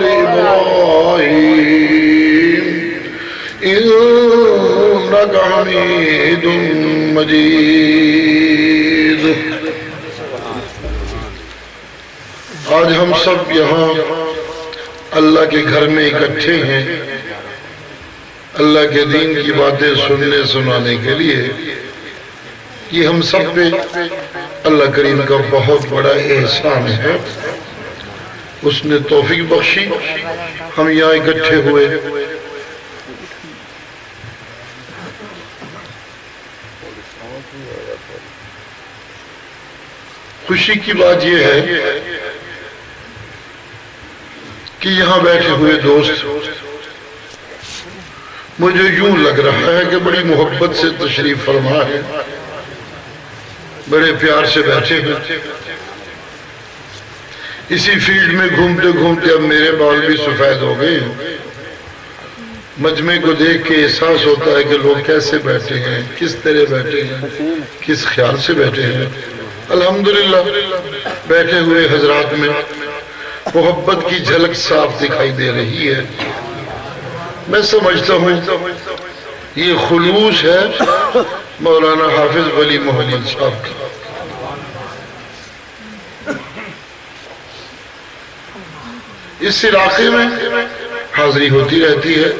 إبراهيم إنك حميد مجيد. آج ہم سب یہاں اللہ کے گھر میں اکٹھے ہیں اللہ کے دین کی باتیں سننے سنانے کے لیے. یہ ہم سب پہ اللہ کریم کا بہت بڑا احسان ہے. اس نے توفیق بخشی ہم یہاں اکٹھے ہوئے. خوشی کی بات یہ ہے کہ یہاں بیٹھے ہوئے دوست مجھے یوں لگ رہا ہے کہ بڑی محبت سے تشریف فرما ہے, بڑے پیار سے بیٹھے ہوئے. اسی فیلڈ میں گھومتے گھومتے اب میرے بال بھی سفید ہو گئے ہیں. مجمع کو دیکھ کے احساس ہوتا ہے کہ لوگ کیسے بیٹھے ہیں, کس طرح بیٹھے ہیں, کس خیال سے بیٹھے ہیں. الحمدللہ بیٹھے ہوئے حضرات میں محبت کی جھلک صاف دکھائی دے رہی ہے. میں سمجھتا ہوں یہ خلوص ہے مولانا حافظ ولی محمد صاحب کا. اس علاقے میں حاضری ہوتی رہتی ہے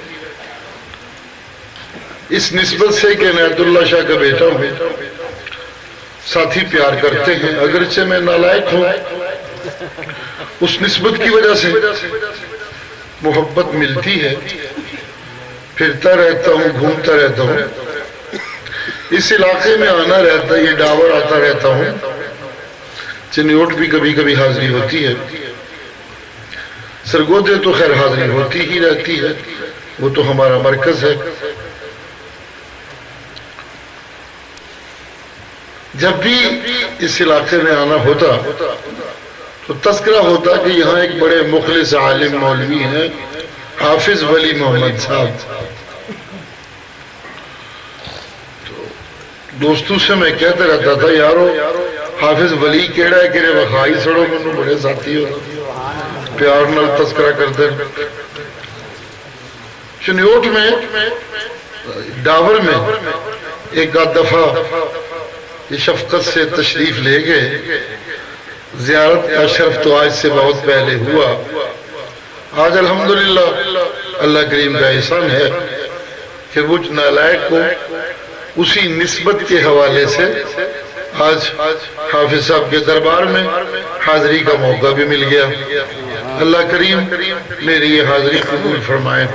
اس نسبت سے کہ عنایت اللہ شاہ کا بیٹا ہوں, ساتھی پیار کرتے ہیں اگرچہ میں نالائق ہوں. اس نسبت کی وجہ سے محبت ملتی ہے. پھرتا رہتا ہوں, گھومتا رہتا ہوں, اس علاقے میں آنا رہتا ہے, یہ ڈاور آتا رہتا ہوں. چنیوٹ بھی کبھی کبھی حاضری ہوتی ہے. سرگودے تو خیر حاضری ہوتی ہی رہتی ہے, وہ تو ہمارا مرکز ہے. جب بھی اس علاقے میں آنا ہوتا تو تذکرہ ہوتا کہ یہاں ایک بڑے مخلص عالم مولوی ہیں حافظ ولی محمد صاحب. تو دوستوں سے میں کہتا رہتا تھا یارو حافظ ولی کیڑا ہے کہ بخائی سڑو میں بڑے ساتھی ہو پیار نال تذکرہ کرتے. چنیوٹ میں ڈاور میں ایک آدھ دفعہ یہ شفقت سے تشریف لے گئے. زیارت کا شرف تو آج سے بہت پہلے ہوا. آج الحمدللہ اللہ کریم کا احسان ہے کہ وہ نالائق کو اسی نسبت کے حوالے سے آج حافظ صاحب کے دربار میں حاضری کا موقع بھی مل گیا. اللہ کریم میری یہ حاضری قبول فرمائے.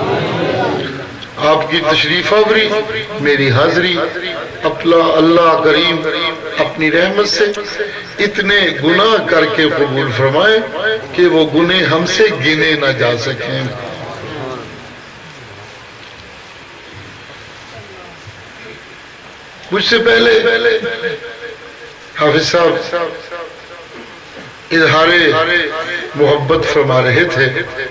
آپ کی تشریف آوری میری حاضری اللہ کریم اپنی رحمت سے اتنے گناہ کر کے قبول فرمائے کہ وہ گناہ ہم سے گنے نہ جا سکیں. مجھ سے پہلے حافظ صاحب اظہار محبت فرما رہے تھے.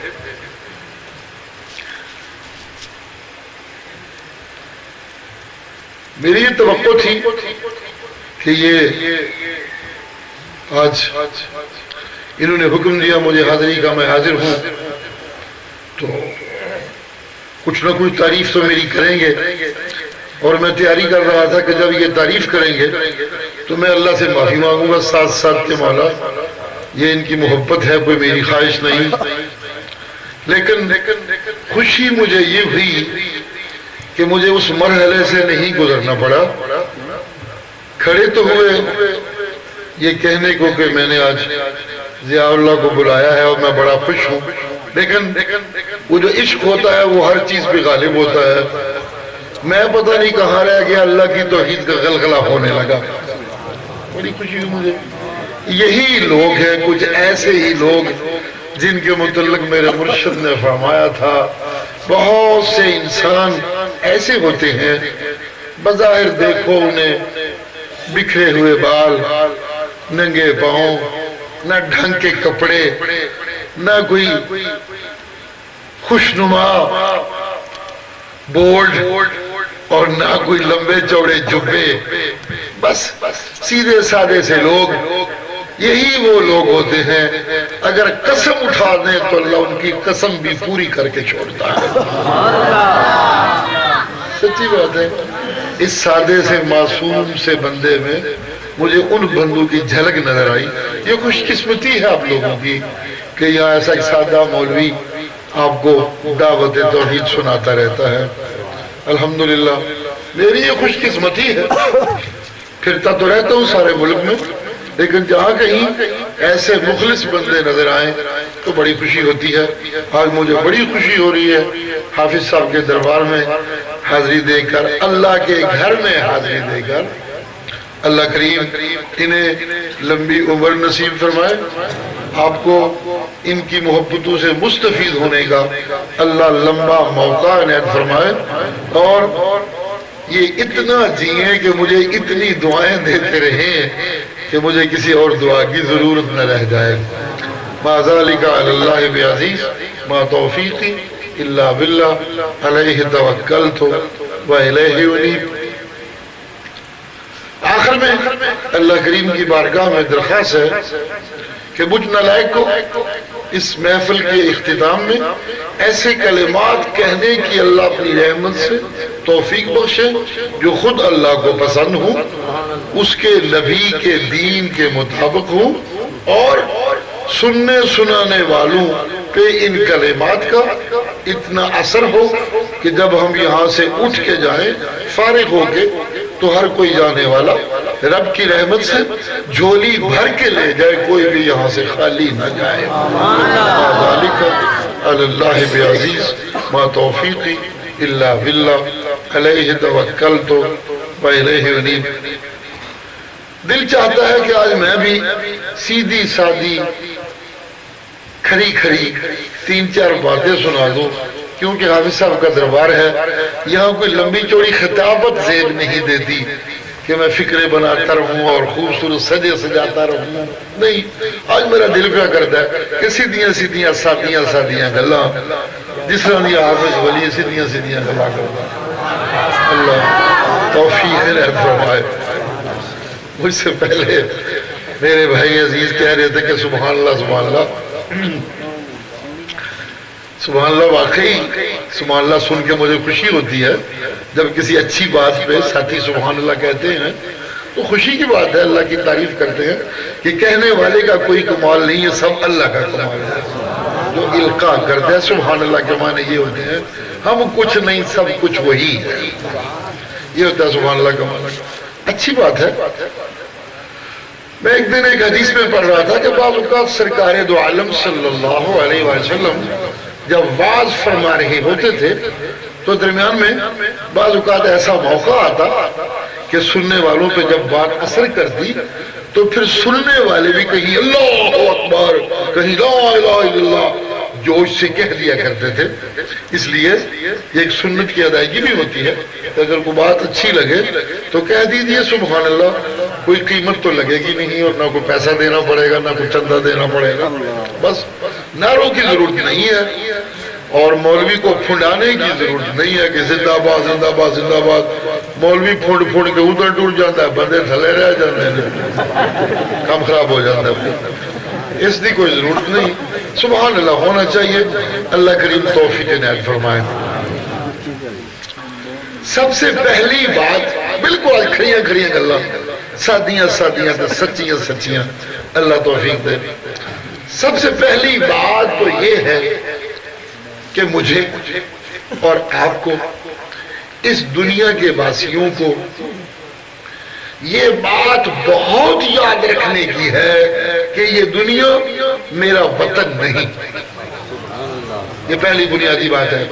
میری یہ توقع تھی کہ یہ آج انہوں نے حکم دیا مجھے حاضری کا, میں حاضر ہوں, تو کچھ نہ کچھ تعریف تو میری کریں گے. اور میں تیاری کر رہا تھا کہ جب یہ تعریف کریں گے تو میں اللہ سے معافی مانگوں گا ساتھ ساتھ کہ مولا یہ ان کی محبت ہے, کوئی میری خواہش نہیں. لیکن خوشی مجھے یہ ہوئی کہ مجھے اس مرحلے سے نہیں گزرنا پڑا. کھڑے تو ہوئے یہ کہنے کو کہ میں نے آج ضیاء اللہ کو بلایا ہے اور میں بڑا خوش ہوں, لیکن وہ جو عشق ہوتا ہے وہ ہر چیز پہ غالب ہوتا ہے. میں پتہ نہیں کہاں رہ گیا, اللہ کی توحید کا غلغلہ ہونے لگا. بڑی خوشی ہوئی مجھے. یہی لوگ ہیں, کچھ ایسے ہی لوگ جن کے متعلق میرے مرشد نے فرمایا تھا بہت سے انسان ایسے ہوتے ہیں بظاہر دیکھو انہیں بکھرے ہوئے بال, ننگے پاؤں, نہ ڈھنگ کے کپڑے, نہ کوئی خوشنما بورڈ اور نہ کوئی لمبے چوڑے جبے, بس سیدھے سادے سے لوگ. یہی وہ لوگ ہوتے ہیں اگر قسم اٹھا دیں تو اللہ ان کی قسم بھی پوری کر کے چھوڑتا ہے. سچی بات ہے. اس سادے سے معصوم سے بندے میں مجھے ان بندوں کی جھلک نظر آئی. یہ خوش قسمتی ہے آپ لوگوں کی کہ یہاں ایسا ایک سادہ مولوی آپ کو دعوت توحید سناتا رہتا ہے. الحمدللہ میری یہ خوش قسمتی ہے. پھرتا تو رہتا ہوں سارے ملک میں، لیکن جہاں کہیں ایسے مخلص بندے نظر آئیں تو بڑی خوشی ہوتی ہے. آج مجھے بڑی خوشی ہو رہی ہے حافظ صاحب کے دربار میں حاضری دے کر، اللہ کے گھر میں حاضری دے کر. اللہ کریم انہیں لمبی عمر نصیب فرمائے، آپ کو ان کی محبتوں سے مستفید ہونے کا اللہ لمبا موقع عنایت فرمائے، اور یہ اتنا جیئیں کہ مجھے اتنی دعائیں دیتے رہیں کہ مجھے کسی اور دعا کی ضرورت نہ رہ جائے. ما ذالک علی اللہ بعزیز ما توفیقی الا باللہ علیہ توکلت و الیہ انیب. آخر میں اللہ کریم کی بارگاہ میں درخواست ہے کہ مجھ نالائق کو اس محفل کے اختتام میں ایسے کلمات کہنے کی اللہ اپنی رحمت سے توفیق بخشے جو خود اللہ کو پسند ہوں، اس کے نبی کے دین کے مطابق ہوں، اور سننے سنانے والوں پہ ان کلمات کا اتنا اثر ہو کہ جب ہم یہاں سے اٹھ کے جائیں فارغ ہو کے تو ہر کوئی جانے والا رب کی رحمت سے جھولی بھر کے لے جائے، کوئی بھی یہاں سے خالی نہ جائے. ذالک علی اللہ بعزیز ما توفیقی الا باللہ علیہ توکلت و الیہ انیب. دل چاہتا ہے کہ آج میں بھی سیدھی سادی کھری کھری 3-4 باتیں سنا دوں، کیونکہ حافظ صاحب کا دربار ہے. یہاں کوئی لمبی چوڑی خطابت زیب نہیں دیتی کہ میں فکرے بناتا رہوں اور خوبصورت سجے سجاتا رہوں. نہیں، آج میرا دل پہ کرتا ہے کہ سیدھیاں سیدھیاں سادیاں سادیاں گلاں، جس طرح یہ حافظ ولی سیدھیاں سیدھیاں گلاں کرتا. اللہ توفیق رحمت فرمائے. مجھ سے پہلے میرے بھائی عزیز کہہ رہے تھے کہ سبحان اللہ سبحان اللہ سبحان اللہ. واقعی سبحان اللہ سن کے مجھے خوشی ہوتی ہے. جب کسی اچھی بات پہ ساتھی سبحان اللہ کہتے ہیں تو خوشی کی بات ہے، اللہ کی تعریف کرتے ہیں کہ کہنے والے کا کوئی کمال نہیں ہے، سب اللہ کا کمال ہے. جو القاء کرتے ہیں سبحان اللہ کے معنی یہ ہوتے ہیں ہم کچھ نہیں سب کچھ وہی ہے، یہ ہوتا ہے سبحان اللہ کا معنی. اچھی بات ہے. میں ایک دن ایک حدیث میں پڑھ رہا تھا کہ بعض اوقات سرکار دو عالم صلی اللہ علیہ وسلم جب واعظ فرما رہے ہوتے تھے تو درمیان میں بعض اوقات ایسا موقع آتا کہ سننے والوں پہ جب بات اثر کرتی تو پھر سننے والے بھی کہیں اللہ اکبر کہیں لا الہ الا اللہ جوش سے کہہ دیا کرتے تھے. اس لیے یہ ایک سنت کی ادائیگی بھی ہوتی ہے کہ اگر کوئی بات اچھی لگے تو کہہ دیجئے سبحان اللہ. کوئی قیمت تو لگے گی نہیں اور نہ کوئی پیسہ دینا پڑے گا نہ کوئی چندہ دینا پڑے گا. بس نعروں کی ضرورت نہیں ہے اور مولوی کو پھنڈانے کی ضرورت نہیں ہے کہ زندہ باد زندہ باد زندہ باد. مولوی پھنڈ پھنڈ کے ادھر ٹوٹ جاتا ہے، بندے تھلے رہ جاتے ہیں، کام خراب ہو جاتا ہے. اس کی کوئی ضرورت نہیں. سبحان اللہ ہونا چاہیے. اللہ کریم توفیق عنایت فرمائے. سب سے پہلی بات بالکل آج کھڑیاں کھڑیاں گلاں سادیاں سادیاں تو سچیاں سچیاں اللہ توفیق دے. سب سے پہلی بات تو یہ ہے کہ مجھے اور آپ کو اس دنیا کے واسیوں کو یہ بات بہت یاد رکھنے کی ہے کہ یہ دنیا میرا وطن نہیں. یہ پہلی بنیادی بات ہے.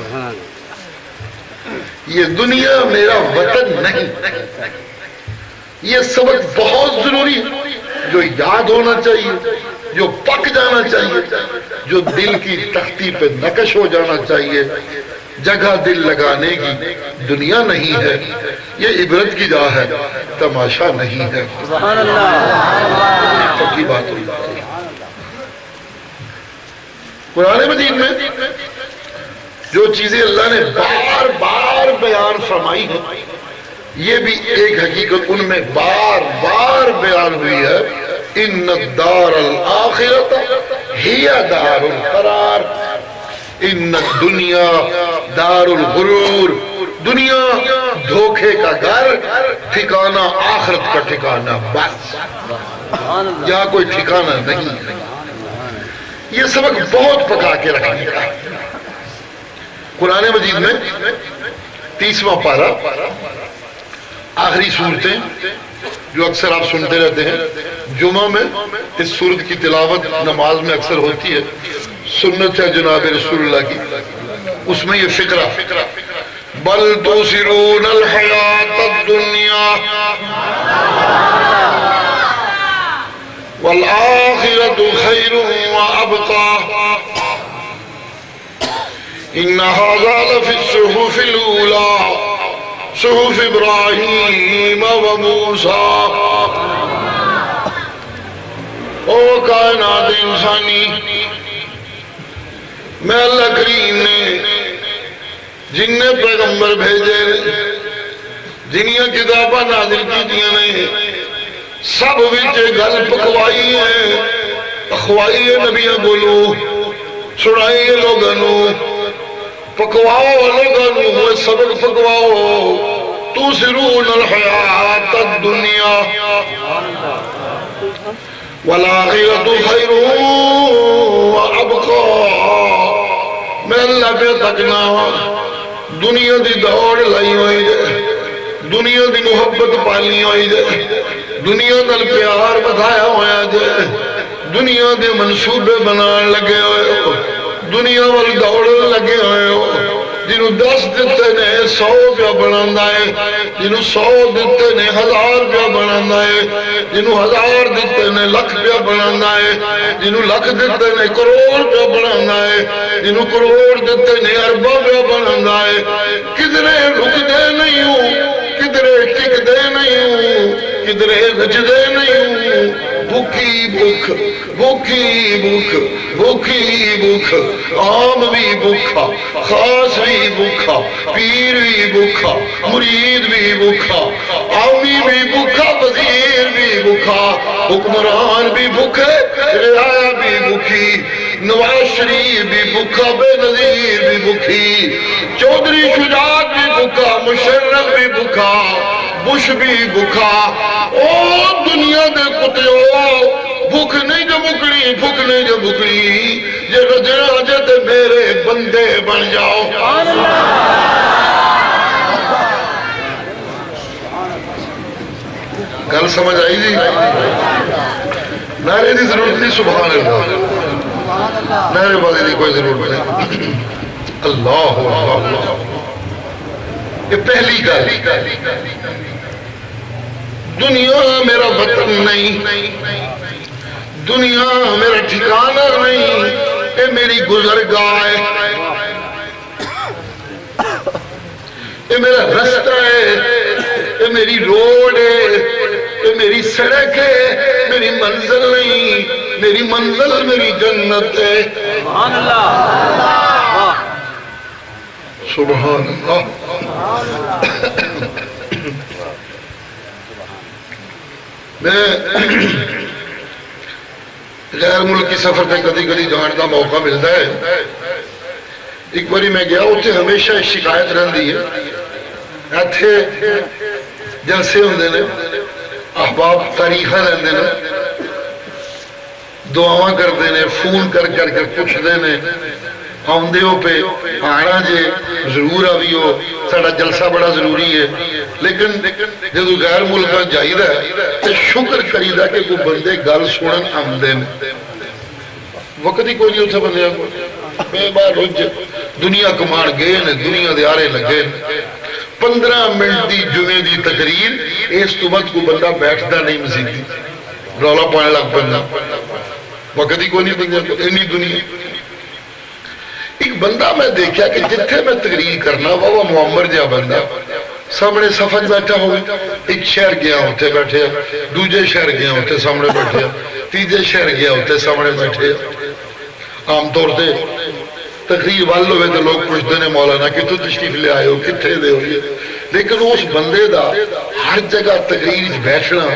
یہ دنیا میرا وطن نہیں. یہ سبق بہت ضروری ہے جو یاد ہونا چاہیے، جو پک جانا چاہیے، جو دل کی تختی پہ نقش ہو جانا چاہیے. جگہ دل لگانے کی دنیا نہیں ہے، یہ عبرت کی جا ہے، تماشا نہیں ہے. سبحان اللہ. پکی بات ہوئی. قرآن مجید میں جو چیزیں اللہ نے بار بار بیان فرمائی ہیں یہ بھی ایک حقیقت ان میں بار بار بیان ہوئی ہے. ان الدار الآخرۃ ہی دار القرار. ان الدنیا دار الغرور، دنیا دھوکے کا گھر، ٹھکانہ آخرت کا ٹھکانہ بس، یہاں کوئی ٹھکانہ نہیں ہے۔ یہ سبق بہت پکا کے رکھنے کا۔ قرآن مجید میں 30واں پارہ، آخری صورتیں جو اکثر آپ سنتے رہتے ہیں، جمعہ میں اس سورت کی تلاوت نماز میں اکثر ہوتی ہے، سنت ہے جناب رسول اللہ کی، اس میں یہ فقرہ بل تؤثرون الحیات الدنیا والآخرۃ خیر وابقیٰ ان ھذا لفی الصحف الاولی صحف ابراہیم و موسیٰ۔ او کائنات انسانی، میں اللہ کریم نے جن پیغمبر بھیجے، جنیاں کتاباں نازل کی دیا نے، سب وچے گل پکوائی ہے، اخوائی ہے نبیاں بولو، سنائی ہے لوگانوں، پکواؤ لوگانوں، سبق پکواؤ۔ تؤثرون الحیات الدنیا والآخرۃ خیر وابقیٰ۔ میں اللہ پہ تکنا، دنیا دی دوڑ لائی ہوئی ہے، دنیا دی محبت پالی ہوئی ہے، دنیا نال پیار بتایا ہوا ہے، دنیا دے منصوبے بنان لگے ہوئے ہو، دنیا وال دوڑ لگے ہوئے ہو۔ جنہوں 10 دیتے نے 100 روپیہ بنانا ہے، جنہوں 100 دیتے نے 1000 روپیہ بنانا ہے، جنہوں 1000 دیتے نے لکھ روپیہ بنانا ہے، جنہوں لکھ دیتے نے کروڑ روپیہ بنانا ہے، جنہوں کروڑ دیتے نے اربہ روپیہ بنانا ہے۔ کدھرے رک دے نہیں ہوں، کدھرے ٹک دے نہیں ہوں، کدھرے رج دے نہیں ہوں۔ بھوکی بھوک، بھوکی بھوک، بھوکی بھوک، عام بھی بھوکا، خاص بھی بھوکا، پیر بھی بھوکا، مرید بھی بھوکا، عامی بھی بھوکا، وزیر بھی بھوکا، حکمران بھی بھوکے، رعایا بھی بھوکی، نواز شریف بھی بھوکا، بے نظیر بھی بھوکی، چودھری شجاعت بھی بھوکا، مشرف بھی بھوکا، بش بھی بھوکا۔ او دنیا دے کتیو، بھوک نہیں جو بکڑی، بھوک نہیں جو بکڑی، یہ رجنا جد میرے بندے بن جاؤ۔ گل سمجھ آئی جی؟ نعرے دی ضرورت نہیں، سبحان اللہ، نعرے بازی دی کوئی ضرورت نہیں۔ اللہ اللہ، یہ پہلی گل، دنیا میرا وطن نہیں، دنیا میرا ٹھکانہ نہیں، یہ میری گزرگاہ ہے، یہ میرا رستہ ہے، یہ میری روڈ ہے، یہ میری سڑک ہے، میری منزل نہیں، میری منزل میری جنت ہے۔ سبحان اللہ، سبحان اللہ۔ میں غیر ملکی سفر پہ کدی کدی جان کا موقع ملتا ہے۔ ایک باری میں گیا، اتنے ہمیشہ شکایت رہتی ہے، اتنے جلسے ہوندے نے، احباب تاریخ لیندے نے، دعاواں کرتے ہیں، فون کر کر کے پوچھتے ہیں، آندے ہو پہ آنا جے ضرور آوی ہو، ساڑا جلسہ بڑا ضروری ہے۔ لیکن جب غیر ملکہ جائیدہ ہے تو شکر کریدہ کہ کوئی بندے گل سنن آمدے نے، وقت ہی کوئی نہیں اتھا بندے کو میں بار رج دنیا کمان گئے نے، دنیا دے آرے لگے، 15 منٹ دی جمعے دی تقریر، اس تو بعد کوئی بندہ بیٹھتا نہیں مزید دی، رولا پانے لگ بندہ، وقت ہی کوئی نہیں بندے کو، انی دنیا۔ ایک بندہ میں دیکھا کہ جتھے میں تقریر کرنا وہ معمر جہاں بندہ سامنے صفحہ بیٹھا ہوئے، ایک شہر گیا ہوتے بیٹھے، دوجے شہر گیا ہوتے سامنے بیٹھے، تیجے شہر گیا ہوتے سامنے بیٹھے۔ عام طور سے تقریر وال ہوئے تو لوگ پوچھتے ہیں مولانا کتوں تشریف لے آئے ہو، کتھے دے ہوئے، لیکن اس بندے دا ہر جگہ تقریر بیٹھنا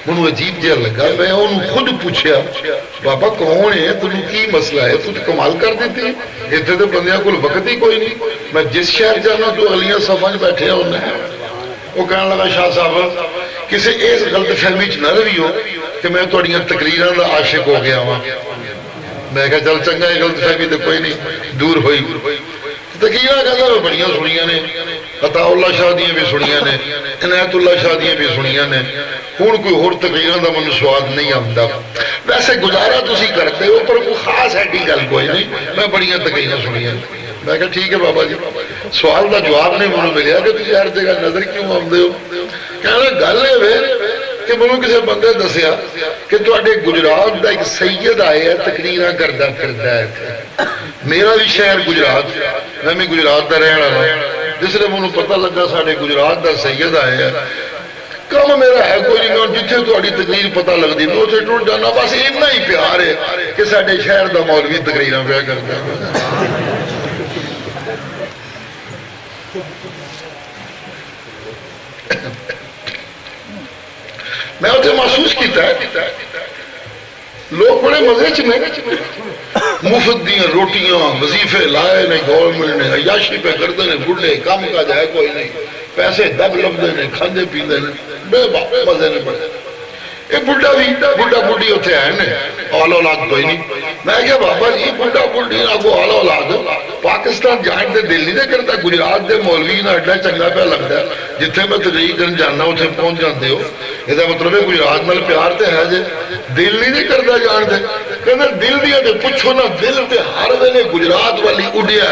مجھے عجیب جہا لگا. میں انہوں خود پوچھا بابا کون ہے, تنوں کی مسئلہ ہے, تو کمال کر دیتی اتنے تو بندیاں کو وقت ہی کوئی نہیں. میں جس شہر جانا تو اگلیاں صفحہ بیٹھے ہونا ہے. وہ کہنے لگا شاہ صاحب کسی اس غلط فہمی نہ رہی ہو کہ میں تھوڑیاں تقریراں دا عاشق ہو گیا ہوں. میں کہا چل چنگا ہے, غلط فہمی تو کوئی نہیں دور ہوئی. تقریراں کہتا وہ بڑیاں سنیاں نے, عطا اللہ شاہ دیاں بھی سنیاں نے, عنایت اللہ شاہ دیاں بھی سنیاں نے. ہوں کوئی اور تقریراں دا من سواد نہیں آتا. ویسے گزارا تسی کرتے ہو پر کوئی خاص ایڈی گل کوئی نہیں. میں بڑیاں تقریراں سنیاں. میں کہا ٹھیک ہے بابا جی, سوال کا جواب نہیں مجھے ملیا کہ تسی ہر جگہ نظر کیوں آتے ہو. کہنا گل ہے کہ مجھے کسی بندے دسیا کہ تواڈے گجرات دا ایک سید آئے ہے تقریراں کردا پھردا ہے. میرا بھی شہر گجرات, میں بھی گجرات دا رہن والا. جس نے مجھے پتہ لگا ساڈے گجرات دا سید آئے ہے, کم میرا ہے کوئی نہیں, جتھے تہاڈی تقریر پتہ لگدی میں اوتھے ٹر جانا. بس اتنا ہی پیار ہے کہ ساڈے شہر دا مولوی تقریراں پیا کردا ہے. میں اتنے محسوس کیتا ہے لوگ بڑے مزے چنے مفت دیاں روٹیاں وظیفے لائے نے, گورنمنٹ نے عیاشی پہ کرتے نے, بڑھے کام کا جائے کوئی نہیں, پیسے دب لبدے نے, کھاندے پیندے نے, بے مزے نے بڑے. یہ بڑھا بڑھی اتنے آئے نے, اول اولاد کوئی نہیں. میں کہا بابا جی بڑھا بڑھی آگو اول اولاد پاکستان جان دے دل نہیں کرتا. گجرات دے مولوی نہ اڈا چنگا پہ لگتا ہے, جتھے میں تقریر کرن جانا اتنے پہنچ جاتے ہو. یہ مطلب ہے گجرات نال پیار تے ہے جے, دل نہیں کرتا جان دے. کہنا دل دیا تے پوچھو نا, دل تے ہر ویلے گجرات والی اڈیا.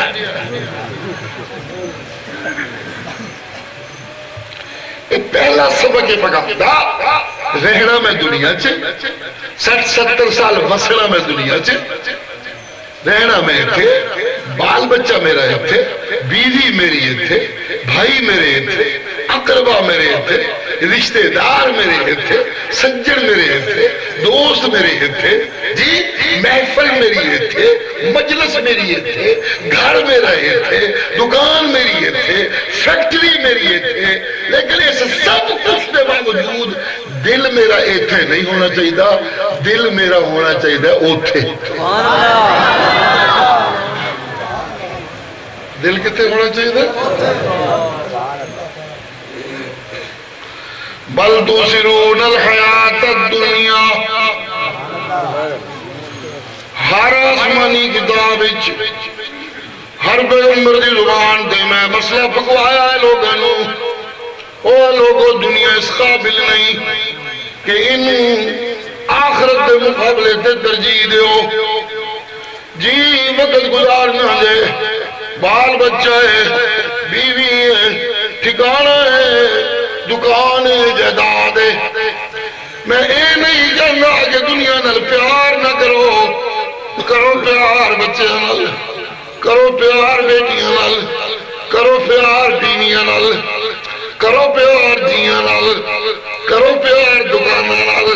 پہلا سبق یہ پکا رہنا میں دنیا چ 60-70 سال وسنا میں دنیا چ رہنا میں اتھے, بال بچہ میرا اتھے, بیوی میری اتھے, بھائی میرے اتھے, اقربا میرے اتھے, رشتے دار میرے اتھے, سجن میرے اتھے, دوست میرے اتھے, جی محفل میری اتھے, مجلس میری اتھے, گھر میرا اتھے, دکان میری اتھے, فیکٹری میری اتھے. لیکن اس سب کچھ کے باوجود دل میرا اتھے نہیں ہونا چاہیے, دل میرا ہونا چاہیے اوتھے. دل کتے ہونا چاہیے؟ بل تؤثرون الحیات الدنیا. ہر آسمانی کتاب ہر پیغمبر دی زبان دے میں مسئلہ پکوایا ہے لوگوں. او لوگوں دنیا اس قابل نہیں کہ ان آخرت کے مقابلے تے ترجیح دیو. جی وقت گزارنا ہے, بال بچہ ہے, بیوی ہے, ٹھکانہ ہے, دکان ہے, جائیداد ہے. میں اے نہیں کہنا کہ دنیا نال پیار نہ کرو. کرو پیار بچے نال, کرو پیار بیٹیاں نال, کرو پیار بیویاں نال, کرو پیار دیاں نال, کرو پیار دکاناں نال,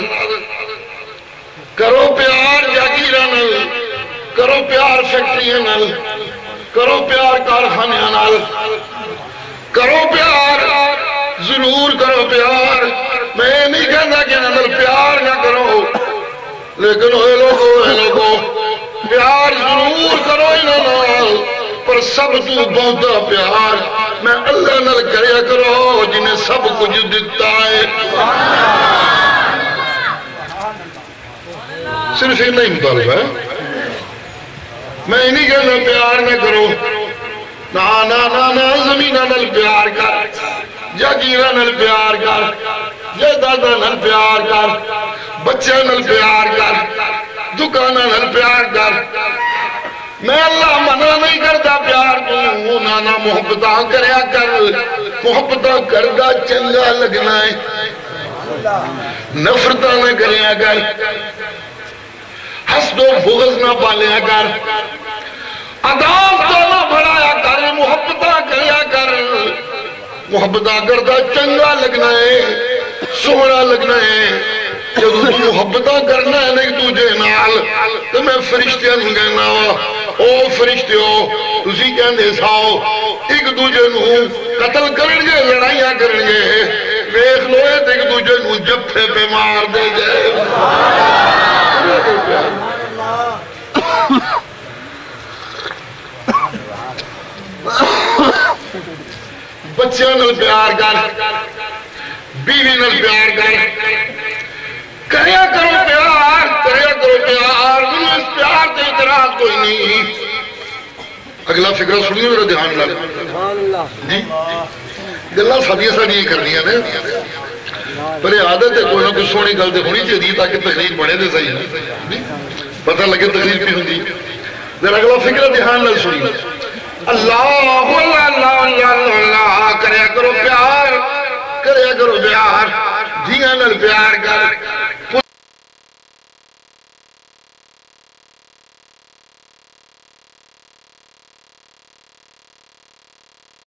کرو پیار جاگیراں نال, کرو پیار فیکٹریاں نال, کرو پیار کارخانیاں نال, کرو پیار, ضرور کرو پیار. میں نہیں کہنا کہ نال پیار نہ کرو, لیکن اے لوگو پیار ضرور کرو انہاں نال, پر سب تو بہتا پیار میں اللہ نال کریا کرو جنہیں سب کچھ دیتا ہے. صرف اتنا ہی مطالبہ ہے. میں نہیں کہنا پیار نہ کرو, نا زمینہ نال پیار کر, جاگیرہ نال پیار کر, جائیداداں نال پیار کر, بچے نال پیار کر, دکانہ نال پیار کر. میں اللہ منع نہیں کرتا پیار کو, نانا محبتاں کریا کر. محبتاں کردہ چنگا لگنا ہے, نفرتاں نہ کریا کر, حسد و بغض نہ پالیا کر, عداوت نہ بڑھایا کر, محبتاں کریا کر. محبتاں کردہ چنگا لگنا ہے, سونا لگنا ہے. جب تو محبتاں کرنا ہے نہیں تجھے نال تو میں فرشتیاں نہیں کہنا وا, او فرشتے ہو تسی کہندے ساؤ ایک دوجے نو قتل کرن گے, لڑائیاں کرن گے, ویخ لو ایک دوجے کو جفے پہ مار دے جائے بچیاں نال پیار کر بیوی نال پیار کر کریا کرو پیار انہوں اس پیار سے اعتراض کوئی نہیں اگلا فکرہ سنیے میرا دھیان لگا جی گلا سبھی سبھی کرنی ہے پر یہ عادت ہے کوئی نہ کوئی سونی گل تو ہونی چاہیے تاکہ تقریر بنے تو صحیح پتہ لگے تقریر کی ہوتی ذرا اگلا فکرہ دھیان لگ سنیے اللہ کریا کرو پیار جیاں نال پیار کر